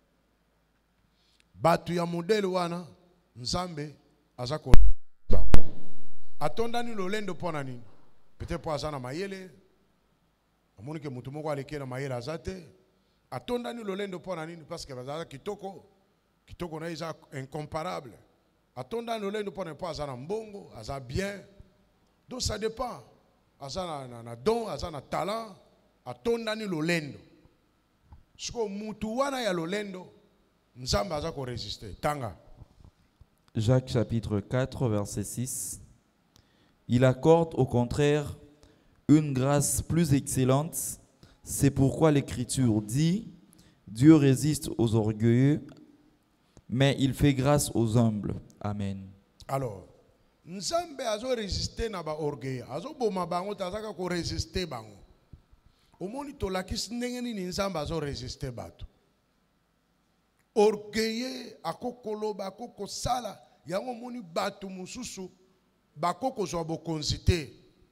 [SPEAKER 1] batu ya modele wana nzambe aza ko atondani lolendo pona nini peut-être po aza na mayele amoni ke mutu moko aleki na mayele azate atondani lolendo pona nini parce que baza kitoko kitoko na eza incomparable atondani lolendo pona po aza na mbongo aza bien donc ça dépend aza na, na, na don aza na talent atondani lolendo siko mutu wana ya lolendo nzambe aza ko résister tanga
[SPEAKER 2] Jacques chapitre quatre verset six. Il accorde au contraire une grâce plus excellente. C'est pourquoi l'Écriture dit, Dieu résiste aux orgueilleux, mais il fait grâce aux humbles. Amen.
[SPEAKER 1] Alors, nzambe azo résister na ba orgueil, azo boma bango tazaka ko résister bango. Omoni to lakisi ndenge nini nzambe azo résister bato. Orgueilleux akokoloba akoko sala yango moni bato mususu bakoko zo bokonzi te.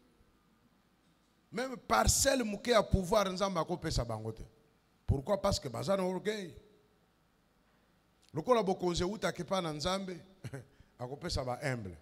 [SPEAKER 1] Même parcelle muke ya pouvoir nzamba akopesa bango te. Pourquoi? Parce que bazana orgueil. Lokola bokonzi uta kepa na nzambe akopesa ba humble.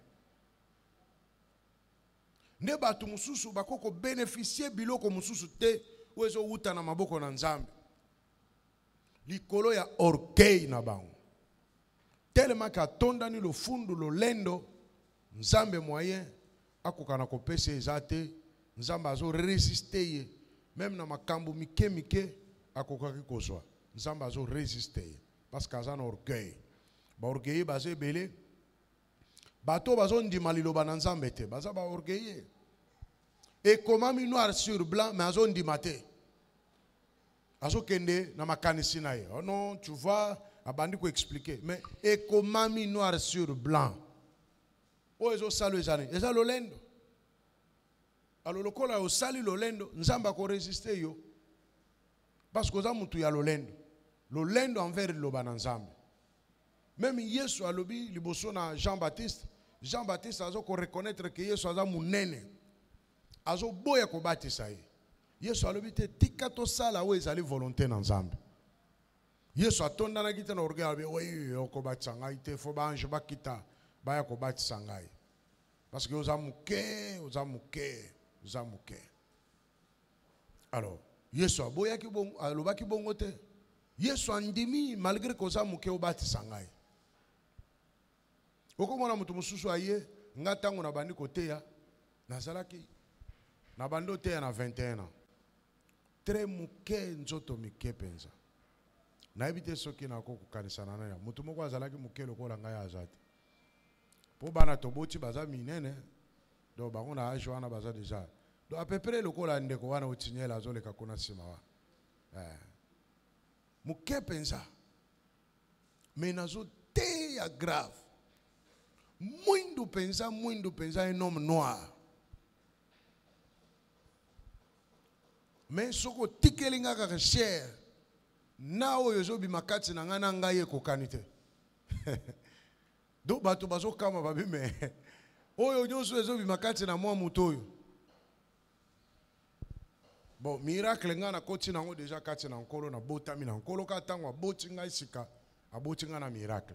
[SPEAKER 1] Ne batu mususu bakoko bénéficier biloko mususu te wezo uta na maboko na nzambe. Likolo ya orgueil na bango. Tellement ka tondani lo fundu lo lendo nzambe moyen akokana kopesa ezate nzambe azo résister ye même na makambo mike mike akokaki kozwa nzambe azo résister ye parce que azana orgueil ba orgueil bazo belé bato bazo ndima liloba na nzambe te baza ba orgueil et comment noir sur blanc mais azo ndima te Azo kende na makanisi na ye. Oh non, tu vois, abandi ko expliquer. Mais ekomami noir sur blanc. O ezo salo ezane. Eza lolendo. Alors lokola o sali lolendo, nzamba ko résister yo. Parce que oza mutu ya lolendo. Lolendo envers loba na nzambe. Même Yesu alobi liboso na Jean-Baptiste, Jean-Baptiste azo ko reconnaître que Yesu aza munene. Azo boya ko batisa ye. Yesu alobi te tika to sala we ezali volonté na nzambe. Yesu atonda na kita na organe we ko batisa ngai te fo ba ange bakita baya ko batisa ngai. Parce que oza muke, oza muke, oza muke. Alors, Yesu aboya ki bon alobaki bongo te. Yesu andimi malgré que oza muke o batisa ngai. Okomona mutu mususu aye nga tango na bandi koteya nazalaki na bando teya na vingt et un ans. Très muke nzoto mike penza. Na ebite soki na ko kukanisa na ya mutu moko azalaki muke lokola ngai azati. Po bana toboti baza minene do bango na age wana baza déjà. Do à peu près lokola ndeko wana otinyela azoleka kuna sima wa. Eh. Muke penza. Mais nazo te ya grave. Muito pensa, muito pensa un homme noir. Mais soko tikelinga ka cher. Na oyo zo bimakati na ngana ngaye ko kanite. Do bato bazo kama babi me. Oyo nyonso ezo bimakati na mwa mutoyo. Bon, miracle ngana koti nango déjà kati na nkolo na botami na nkolo ka tangwa boti ngai sika aboti ngana miracle.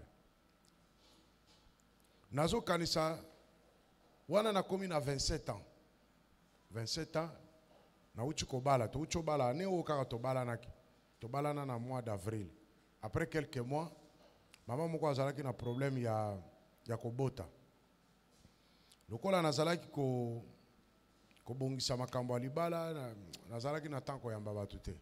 [SPEAKER 1] Nazo kanisa wana na komi na vingt-sept ans. vingt-sept ans na uchi kobala to uchi obala ne o kaka to bala naki. To bala na na mois d'avril. Après quelques mois, maman moko azalaki na problème ya ya kobota. Lokola nazalaki ko ko bongisa makambo ya libala na, nazalaki na tanko ya mbaba te.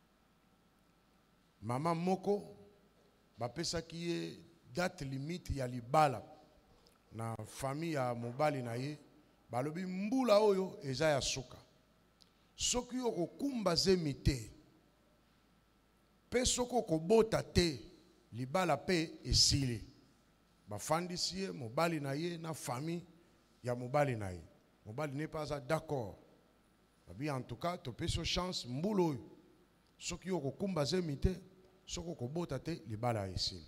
[SPEAKER 1] Maman moko bapesaki ye date limite ya libala na famille ya mobali na ye balobi mbula oyo eza ya suka soki yo kokumba zemi te pe soko kobota te libala pe esili bafandisi ye mobali na ye na famille ya mobali na ye mobali n'est pas d'accord babi en tout cas to peso chance mbula oyo soki yo kokumba zemi te soko kobota te libala esili.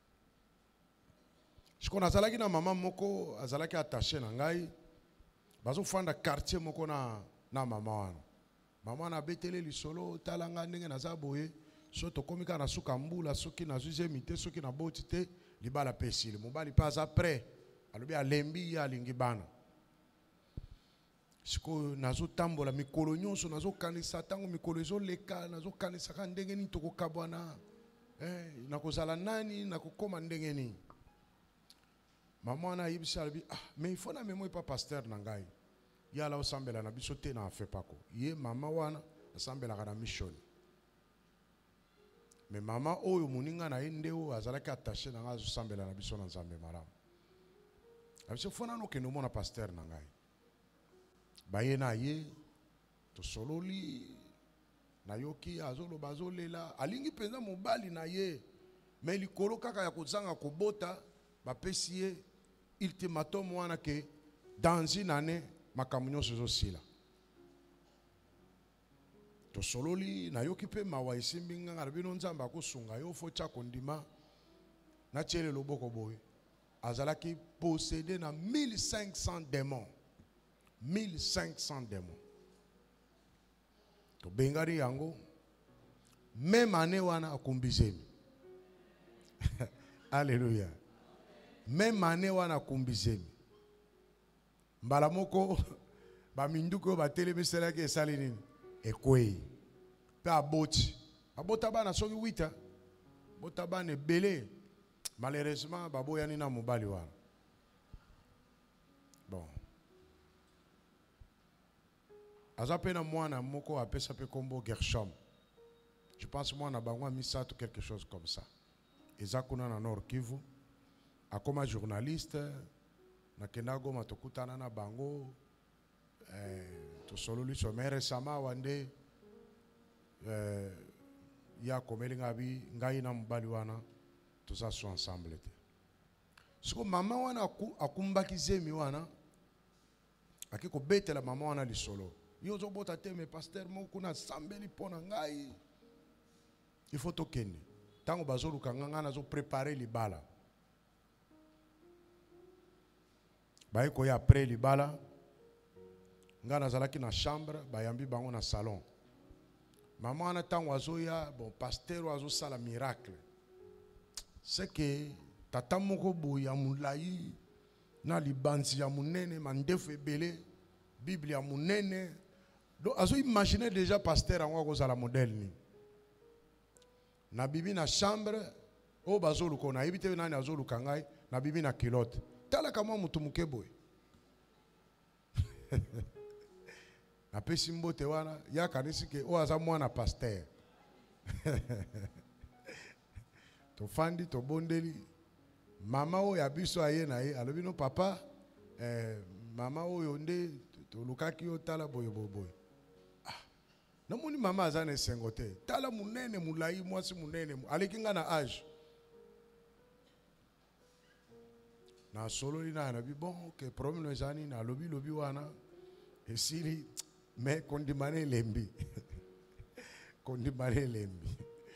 [SPEAKER 1] Siko nazalaki na mama moko azalaki attaché na ngai bazo fanda quartier moko na na mama wana mama na betele lisolo talanga ndenge naza boye so to komika na suka mbula soki na zuzemi te soki na boti te libala pesili mobali pa za prêt alobi alembi ya lingi bana siko nazo tambola mikolo nyonso nazo kanisa tango mikolo ezo leka nazo kanisa ka ndenge ni to kokabwana eh nakozala nani nakokoma ndenge ni. Maman na yibisa albi ah mais il faut na mémoire pas pasteur na ngai ya la osambela na biso te na fait pas ko ye mama wana asambela kana mission mais mama oyo muninga na ende o azalaki attaché na ngazo sambela na biso na nzambe malamu abiso fona no ke no mona pasteur na ngai ba ye na ye to sololi na yoki azolo bazolela alingi penza mobali na ye mais likolo kaka ya kozanga kobota bapesi ye ultimatum wana ke dans une année makambo nyonso ezosila tosololi nayoki mpe mawa esimbi nganga na bino nzambe akosunga yo fo tya kondima natiele loboko boye azalaki possédé na mille cinq cents démons mille cinq cents démons tobengari yango même année wana akumbizemi alléluia. Même année wana kumbizemi mbala moko ba minduko ba telebisela ke esali nini ekwei pe aboti abota bana soki huit ans bota bana belé malheureusement baboyani na mobali wana bon azape na mwana moko apesa pe kombo Gershom je pense mwana bangwa misato quelque chose comme ça ezakuna na Nord Kivu akoma journaliste na kenago matokutana na bango eh to sololi somere sama wande eh ya komeli ngabi ngai na mobali wana toza so ensemble te. Siko mama wana akumbaki zemi wana aki kobetela mama wana lisolo. Yo ozobota te me pasteur moko kuna sambeli pona ngai. Il faut tokende. Tango bazoluka nganga nazo préparer libala. Baye koya après libala. Nga nazalaki na chambre, bayambi bango na salon. Maman wana tango azoya, bon pasteur wazo sala miracle. C'est que tata moko boy ya mulai na libanzi ya munene mandefu ebele Bible ya munene. Donc azo imaginer déjà pasteur ango ko sala modèle ni. Na bibi na chambre o bazoluka na ibite nani azoluka ngai na bibi na kilote. Tala kama mutu muke boy. Na pesi mbote wana ya kanisi ke o aza mwana pasteur. To fandi to bondeli mama o ya biso aye na ye alobi no papa eh, mama o yonde to lukaki o tala boyo boyo. Ah, namoni mama aza na sengote tala munene mulai mwasi munene alikinga na âge. Na solo ina na bi bon que problème ezani na lobi lobi wana esili mais kondimane lembi. Kondimane lembi.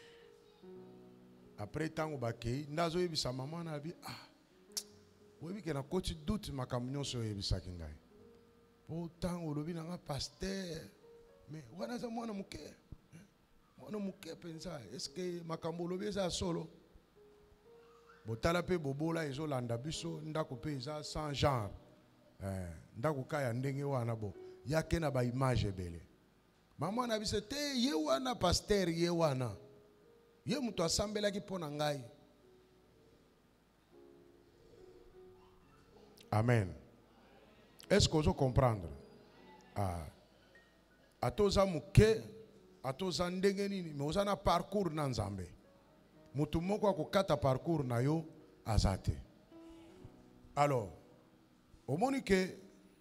[SPEAKER 1] Après tango bakei ndazo yebisa mama na bi ah. Webi ke na koti doute makamnyo so yebisa kingai. Po tango lobi na nga pasteur mais wana za mwana muke. Mwana muke pensa est-ce que makambo lobi za solo? Botala pe bobola ezo landa biso ndako pe eza sans genre. Eh ndako kaya ndenge wana bo. Yake na ba image bele. Mama na bise te ye wana pasteur ye wana. Ye mutu asambela ki pona ngai. Amen. Est-ce que vous comprendre? Ah. Atoza muke, atoza ndenge nini, mais oza na parcours na Nzambe. Mutu moko akokata parcours na yo azate. Alors, omoni ke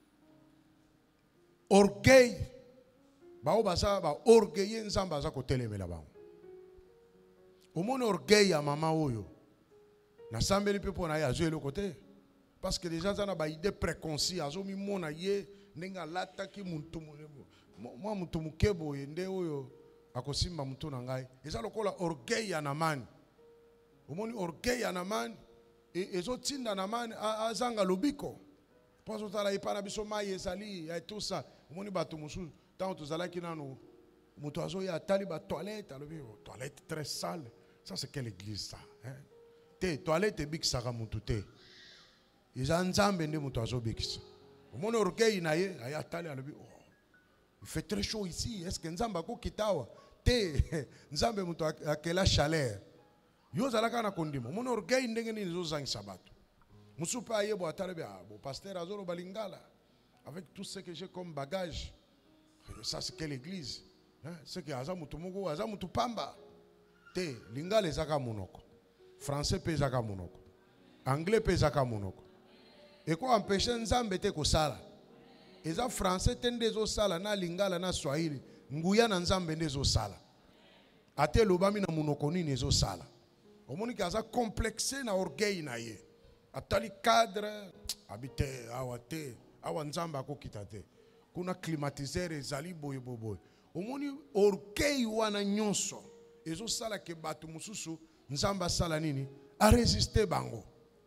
[SPEAKER 1] orgueil bao baza ba orgueil Nzambe aza kotelemela bango. Omoni orgueil ya mama oyo na sambeli pe pona ya zo eloko te parce que les gens ont ba idée préconçue azo mi mona ye nenga lata ki muntu moi muntu mukebo yende oyo akosimba muntu na ngai eza lokola orgueil ya Namani. Omoni orgueil ya Namani e ezo tinda Namani azanga lobiko parce que tala ipana biso mai ezali ya tout ça. Omoni bato musu tant tozalaki nanu mutu azo ya tali ba toilette alobi toilette très sale. Ça c'est quelle église ça hein? Te toilette bikisaka mutu te. Iza Nzambe nde mutu azo bikisa. Omoni orgueil na ye aya tali alobi oh il fait très chaud ici, est-ce que Nzambe ako kitawa? Te Nzambe mutu akela chaleur. Yo zalaka na kondima. Omoni orgueil ndenge nini zo zangisa bato. Musu pa yebo atalebi ah bon pasteur azolo balingala avec tout ce que j'ai comme bagage. Ça c'est quelle église hein? C'est que aza mutu moko aza mutu pamba. Te lingala ezaka monoko. Français pe ezaka monoko. Anglais pe ezaka monoko. Et quoi empêcher Nzambe te ko sala? Eza français tende zo sala na lingala na swahili. Nguya na Nzambe ndezo sala. Ate lobami na monoko nini ezo sala. Omoni ki aza complexé na orgueil na ye. Atali cadre habite awate awa Nzambe akokita te. Kuna climatiseur ezali boye boye. Omoni orgueil wana nyonso ezo sala ke batu mususu Nzambe sala nini a résister bango.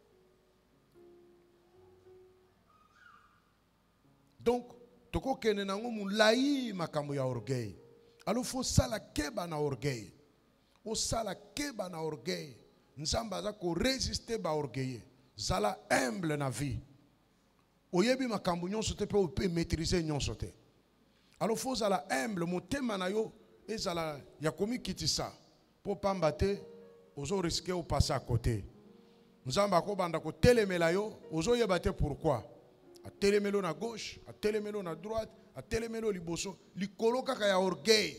[SPEAKER 1] Donc toko kene nango mulai makambo ya orgueil. Alors faut sala keba na orgueil. O sala keba na orgueil. Nzambe aza ko résister ba orgueil. Zala humble na vie. Oyebi makambo nyonso te pe o pe maîtriser nyonso te. Alors faut zala humble motema na yo ezala ya komi kitisa. Po pamba te ozo risquer o passer à côté. Nzambe akobanda ko telemela yo ozo yeba te pourquoi. A telemelo na gauche, a telemelo na droite, a telemelo liboso, likolo kaka ya orgueil.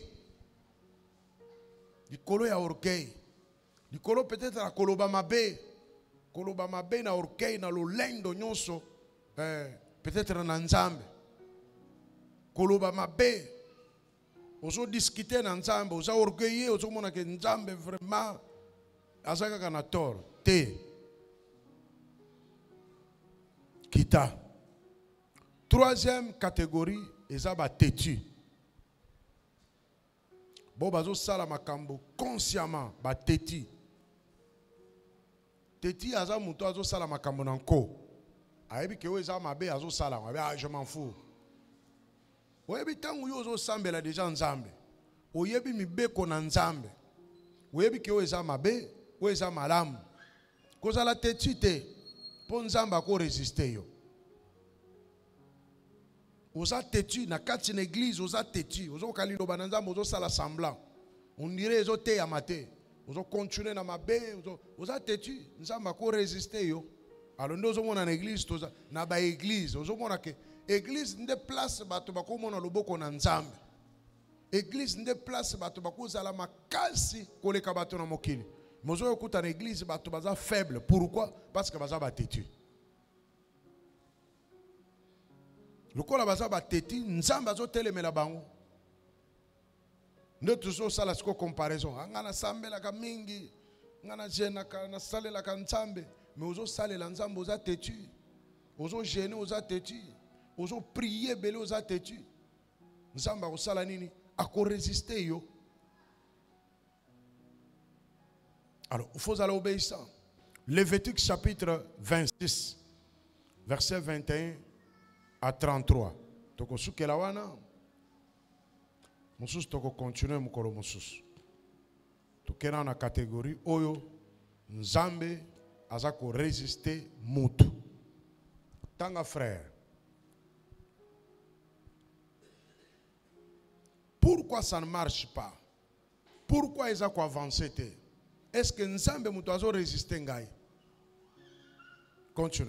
[SPEAKER 1] Likolo ya orgueil. Likolo peut-être la koloba mabe. Koloba mabe na orgueil na lolendo nyonso. Eh, peut-être na Nzambe. Koloba mabe. ozo discuter na nzambe, ozo orgueilleux, ozo mona ke nzambe vraiment azaka kana tort. Te. Kita. Troisième catégorie, eza ba têtu. Bo bazo sala makambo consciemment ba têtu. Têtu aza muto azo sala makambo nanko. Ayebi ke eza mabe azo sala, ah je m'en fous. Oyebi tangu yo ozo sambela déjà nzambe. Oyebi mibeko na nzambe. Oyebi ke eza mabe, eza malamu. Kozala têtu te, po nzambe ko résister yo. Oza têtu na kati na église, oza têtu, ozo kalilo bananzambe ozo sala semblant. On dirait ozo te ya mate, ozo continuer na mabe, ozo oza têtu, nzambe ko résister yo. Alors nous sommes en église, na ba église, ozo mona ke église nde place bato bako mona loboko na nzambe. Église nde place bato bako zala makasi koleka bato na mokili. Mozo yokuta na église bato baza faible. Pourquoi? Parce que baza ba têtu. Lokola baza ba têtu, nzambe azo telemela bango. Nde tuzo sala siko comparaison. Ngana sambela ka mingi, ngana jena ka na salela ka nzambe. Mais ozo salela nzambe oza têtu. Ozo gêner oza têtu. Ozo prier belé oza têtu. Nzambe ko sala nini? Ako résister yo. Alors, il faut aller obéissant. Lévitique chapitre vingt-six, verset vingt et un à trente-trois. Toko sukela wana. Musus toko continuer mukolo musus. Tokena na catégorie oyo nzambe azako résister mutu. Tanga frère. Pourquoi ça ne marche pas? Pourquoi ils ont avancé? Est-ce que nzambe mutu azo résister ngai? Continue.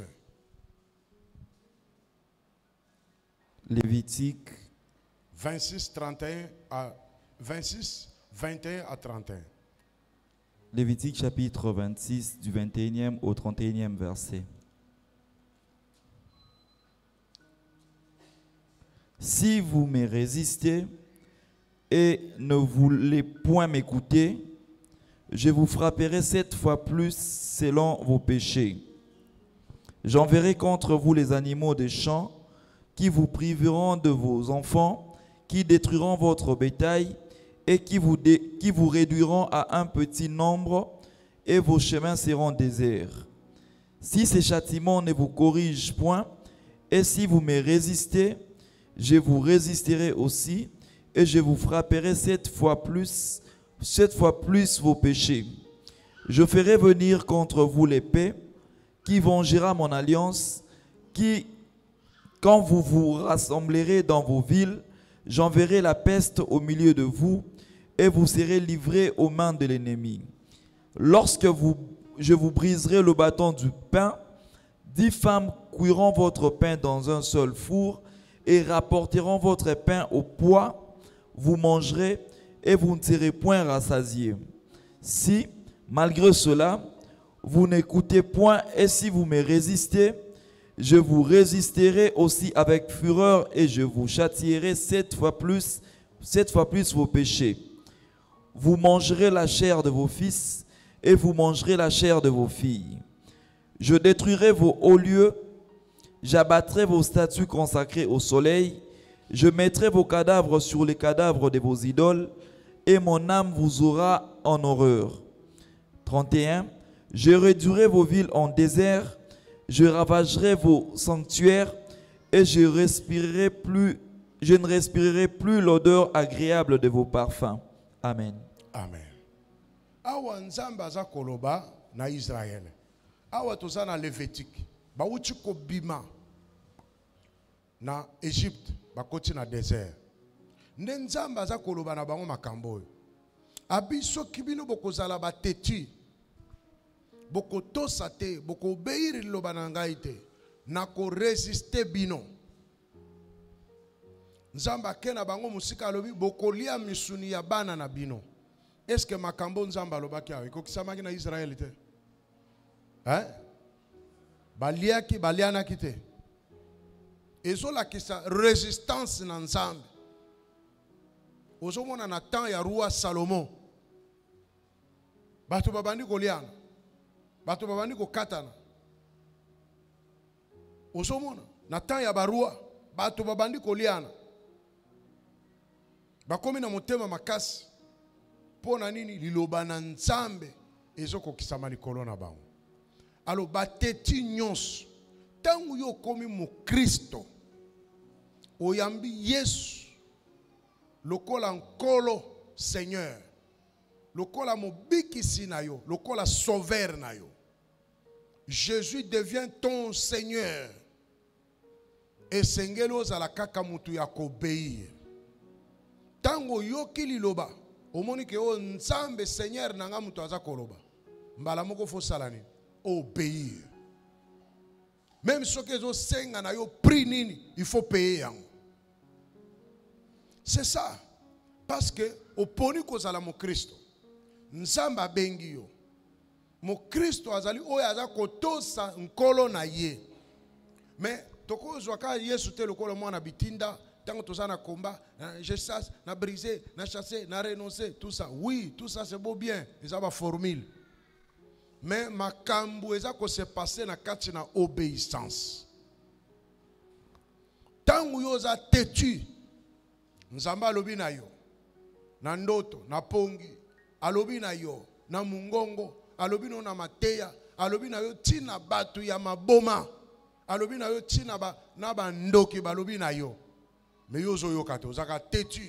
[SPEAKER 2] Lévitique
[SPEAKER 1] vingt-six, trente et un à vingt-six, vingt et un à trente et un.
[SPEAKER 2] Lévitique chapitre vingt-six du vingt et unième au trente et unième verset. Si vous me résistez et ne voulez point m'écouter, je vous frapperai sept fois plus selon vos péchés. J'enverrai contre vous les animaux des champs qui vous priveront de vos enfants, qui détruiront votre bétail et qui vous, dé, qui vous réduiront à un petit nombre, et vos chemins seront déserts. Si ces châtiments ne vous corrigent point, et si vous me résistez, je vous résisterai aussi, et je vous frapperai sept fois plus, sept fois plus vos péchés. Je ferai venir contre vous l'épée, qui vengera mon alliance, qui, quand vous vous rassemblerez dans vos villes, j'enverrai la peste au milieu de vous, et vous serez livrés aux mains de l'ennemi. Lorsque vous, je vous briserai le bâton du pain, dix femmes cuiront votre pain dans un seul four, et rapporteront votre pain au poids, vous mangerez, et vous ne serez point rassasiés. Si, malgré cela, vous n'écoutez point, et si vous me résistez, je vous résisterai aussi avec fureur, et je vous châtierai sept fois plus, sept fois plus vos péchés. Vous mangerez la chair de vos fils, et vous mangerez la chair de vos filles. Je détruirai vos hauts lieux, j'abattrai vos statues consacrées au soleil, je mettrai vos cadavres sur les cadavres de vos idoles, et mon âme vous aura en horreur. trente et un. Je réduirai vos villes en désert, je ravagerai vos sanctuaires, et je respirerai plus, je ne respirerai plus l'odeur agréable de vos parfums. Amen.
[SPEAKER 1] Amen. Awa nzambe aza koloba na Israël. Awa toza na Lévitique. Ba uti ko bima na Égypte, ba koti na désert. Nde nzambe aza koloba na bango makambo. Abiso kibino bokozala ba teti. Boko tosa te, boko obéir liloba na ngai te. Na ko résister bino. Nzamba kena bango musika alobi boko lia misuni ya bana na bino. Est-ce que makambo nzamba alobaki awe kokisamaki na Israël te? Hein? Baliaki baliana kite. Ezo la kisa résistance na nzambe. ozomona na temps ya roi Salomon bato babandi koliana bato babandi kokatana ozomona na temps ya barua bato babandi koliana bakomi na motema makasi pona nini liloba na Nzambe ezokokisama likolo na bango. Alors bateti nyonso tangu yo komi mu Kristo oyambi Yesu lokola nkolo Seigneur, lokola mobikisi na yo, lokola sauveur na yo. Jésus devient ton Seigneur. Et sengeli ozala kaka mutu ya kobeir. Tango yoki liloba omoni ke o Nzambe Seigneur nanga mutu aza koloba mbala moko fo salani obéir. Même ce que zo senga na yo prix nini il faut payer yango. C'est ça. Parce que oponi kozala mo Kristo Nzambe abengi yo mo Kristo azali oyo aza kotosa nkolo na ye. Mais tokozwa ka Yesu te lokolo mwana bitinda tango toza na combat, je chasse, na brisé, na chassé, na renoncé, tout ça. Oui, tout ça c'est beau bien, ils ont une formule. Mais makambu eza ko se passer na kati na obéissance. Tango yo za tetu, Nzambe alobi na yo, na ndoto, na pongi, alobi na yo, na mungongo, alobi no na mateya, alobi na yo tina batu ya maboma, alobi na yo tina ba na ba ndoki balobi na yo. Mais yo zo yo kato, zaka tetu,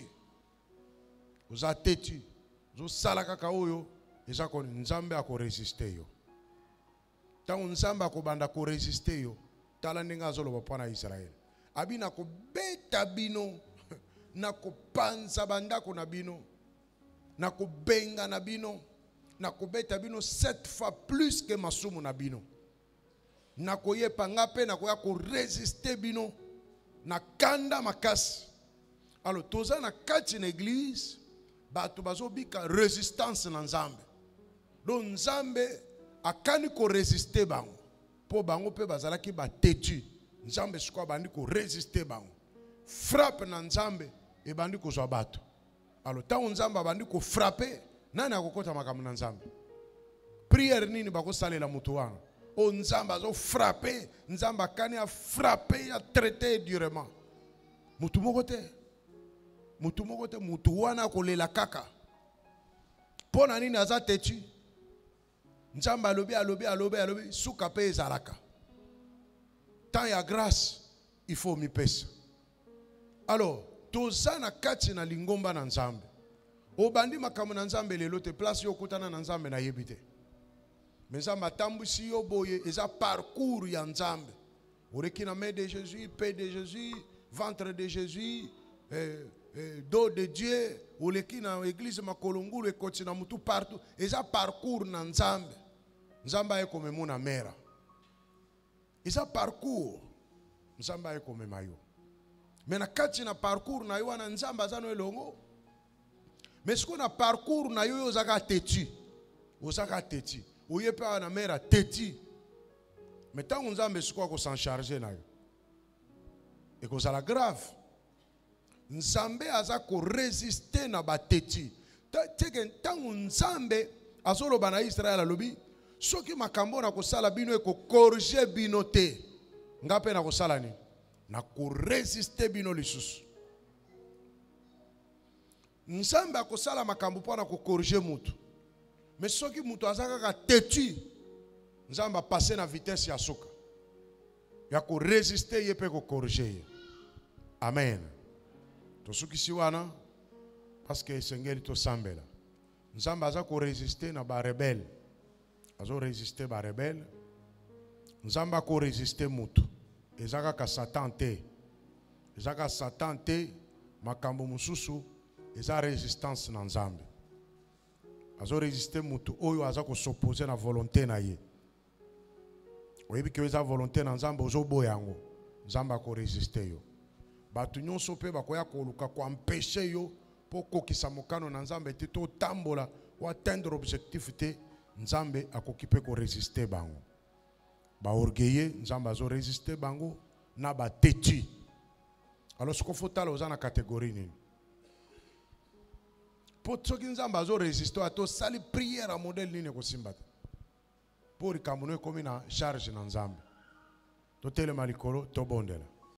[SPEAKER 1] oza tetu, zo sala kaka oyo, eza ko Nzambe ako résister yo. Tango Nzambe ako banda ko résister yo, tala ndinga zolo bapana Israël. Abina ko beta bino, na ko panza bandako na bino, na ko benga na bino, na ko beta bino sept fois plus que masumu na bino. Na ko yepa ngape na ko ya ko résister bino. Na kanda makasi. Alors toza na kati na église bato bazobika résistance na Nzambe. Donc Nzambe akani ko résister bango. Po bango pe bazalaki ba tetu. Nzambe siko bandi ko résister bango. Frappe na Nzambe e bandi ko zwa bato. Alors tango Nzambe bandi ko frapper nani akokota makambo na Nzambe. Prière nini bako salela mutu wana. Oh Nzamba zo frappé, Nzamba kani a frappé, a traité durement. Mutu mokote, mutu mokote, mutu wana kolela kaka. Pona nini aza tetu? Nzamba alobi, alobi, alobi, alobi, suka pe ezalaka. Tant ya grâce, il faut mi pesa. Alors, toza na kati na lingomba na Nzambe. Obandi makambo na Nzambe lelo te place yo kutana na Nzambe na yebite. Mais ça m'a tambusi yo boye et ça parcours ya Nzambe. Oreki na main de Jésus, paix de Jésus, ventre de Jésus, eh, eh, dos de Dieu. Oreki na église makolongulu et continue mutu partout. Et ça parcours na Nzambe. Nzamba e comme mona mera. Et ça parcours. Nzamba e comme mayo. Mais na kati na parcours na yo na Nzamba zano elongo. Mais ce qu'on a parcours na yo yo zaka tetu. Ozaka tetu. Ouye pa na mera teti. Mais tant qu'on Nzambe siko ko s'en charger na yo. Et que ça la grave. Nzambe aza ko résister na ba teti. Tant qu'on Nzambe azolo bana Israël alobi, soki makambo na ko sala bino e ko corriger bino te. Ngape na ko sala ni? Na ko résister bino lisusu. Nzambe akosala makambo pona ko corriger mutu. Mais ce qui mutu azaka tetu, Nzamba passer na vitesse ya soka. Ya ko résister ye pe ko corriger. Amen. To suki siwana parce que sengeli to sambela. Nzamba aza ko résister na ba rebelle. Azo résister ba rebelle. Nzamba ko résister mutu. Ezaka ka Satan te. Ezaka Satan te makambo mususu eza résistance na Nzambe. Azo résister mutu oyo aza ko s'opposer na volonté na ye. Oyebi ke eza volonté na Nzambe ozo boyango. Nzamba ko résister yo. Batu nyonso pe bakoya ko luka ko empêcher yo po kokisa mokano na Nzambe te to tambola ou atteindre objectif te. Nzambe akokipe ko résister bango. Ba orgueilleux Nzamba azo résister bango na ba tetu. Alors ce qu'on faut tala oza na catégorie nini. po soki nzambe azoresiste ato sali prière ya modele nini ekosimba te mpo likambo no ekomi na charge na nzambe totelema likolo tobondela.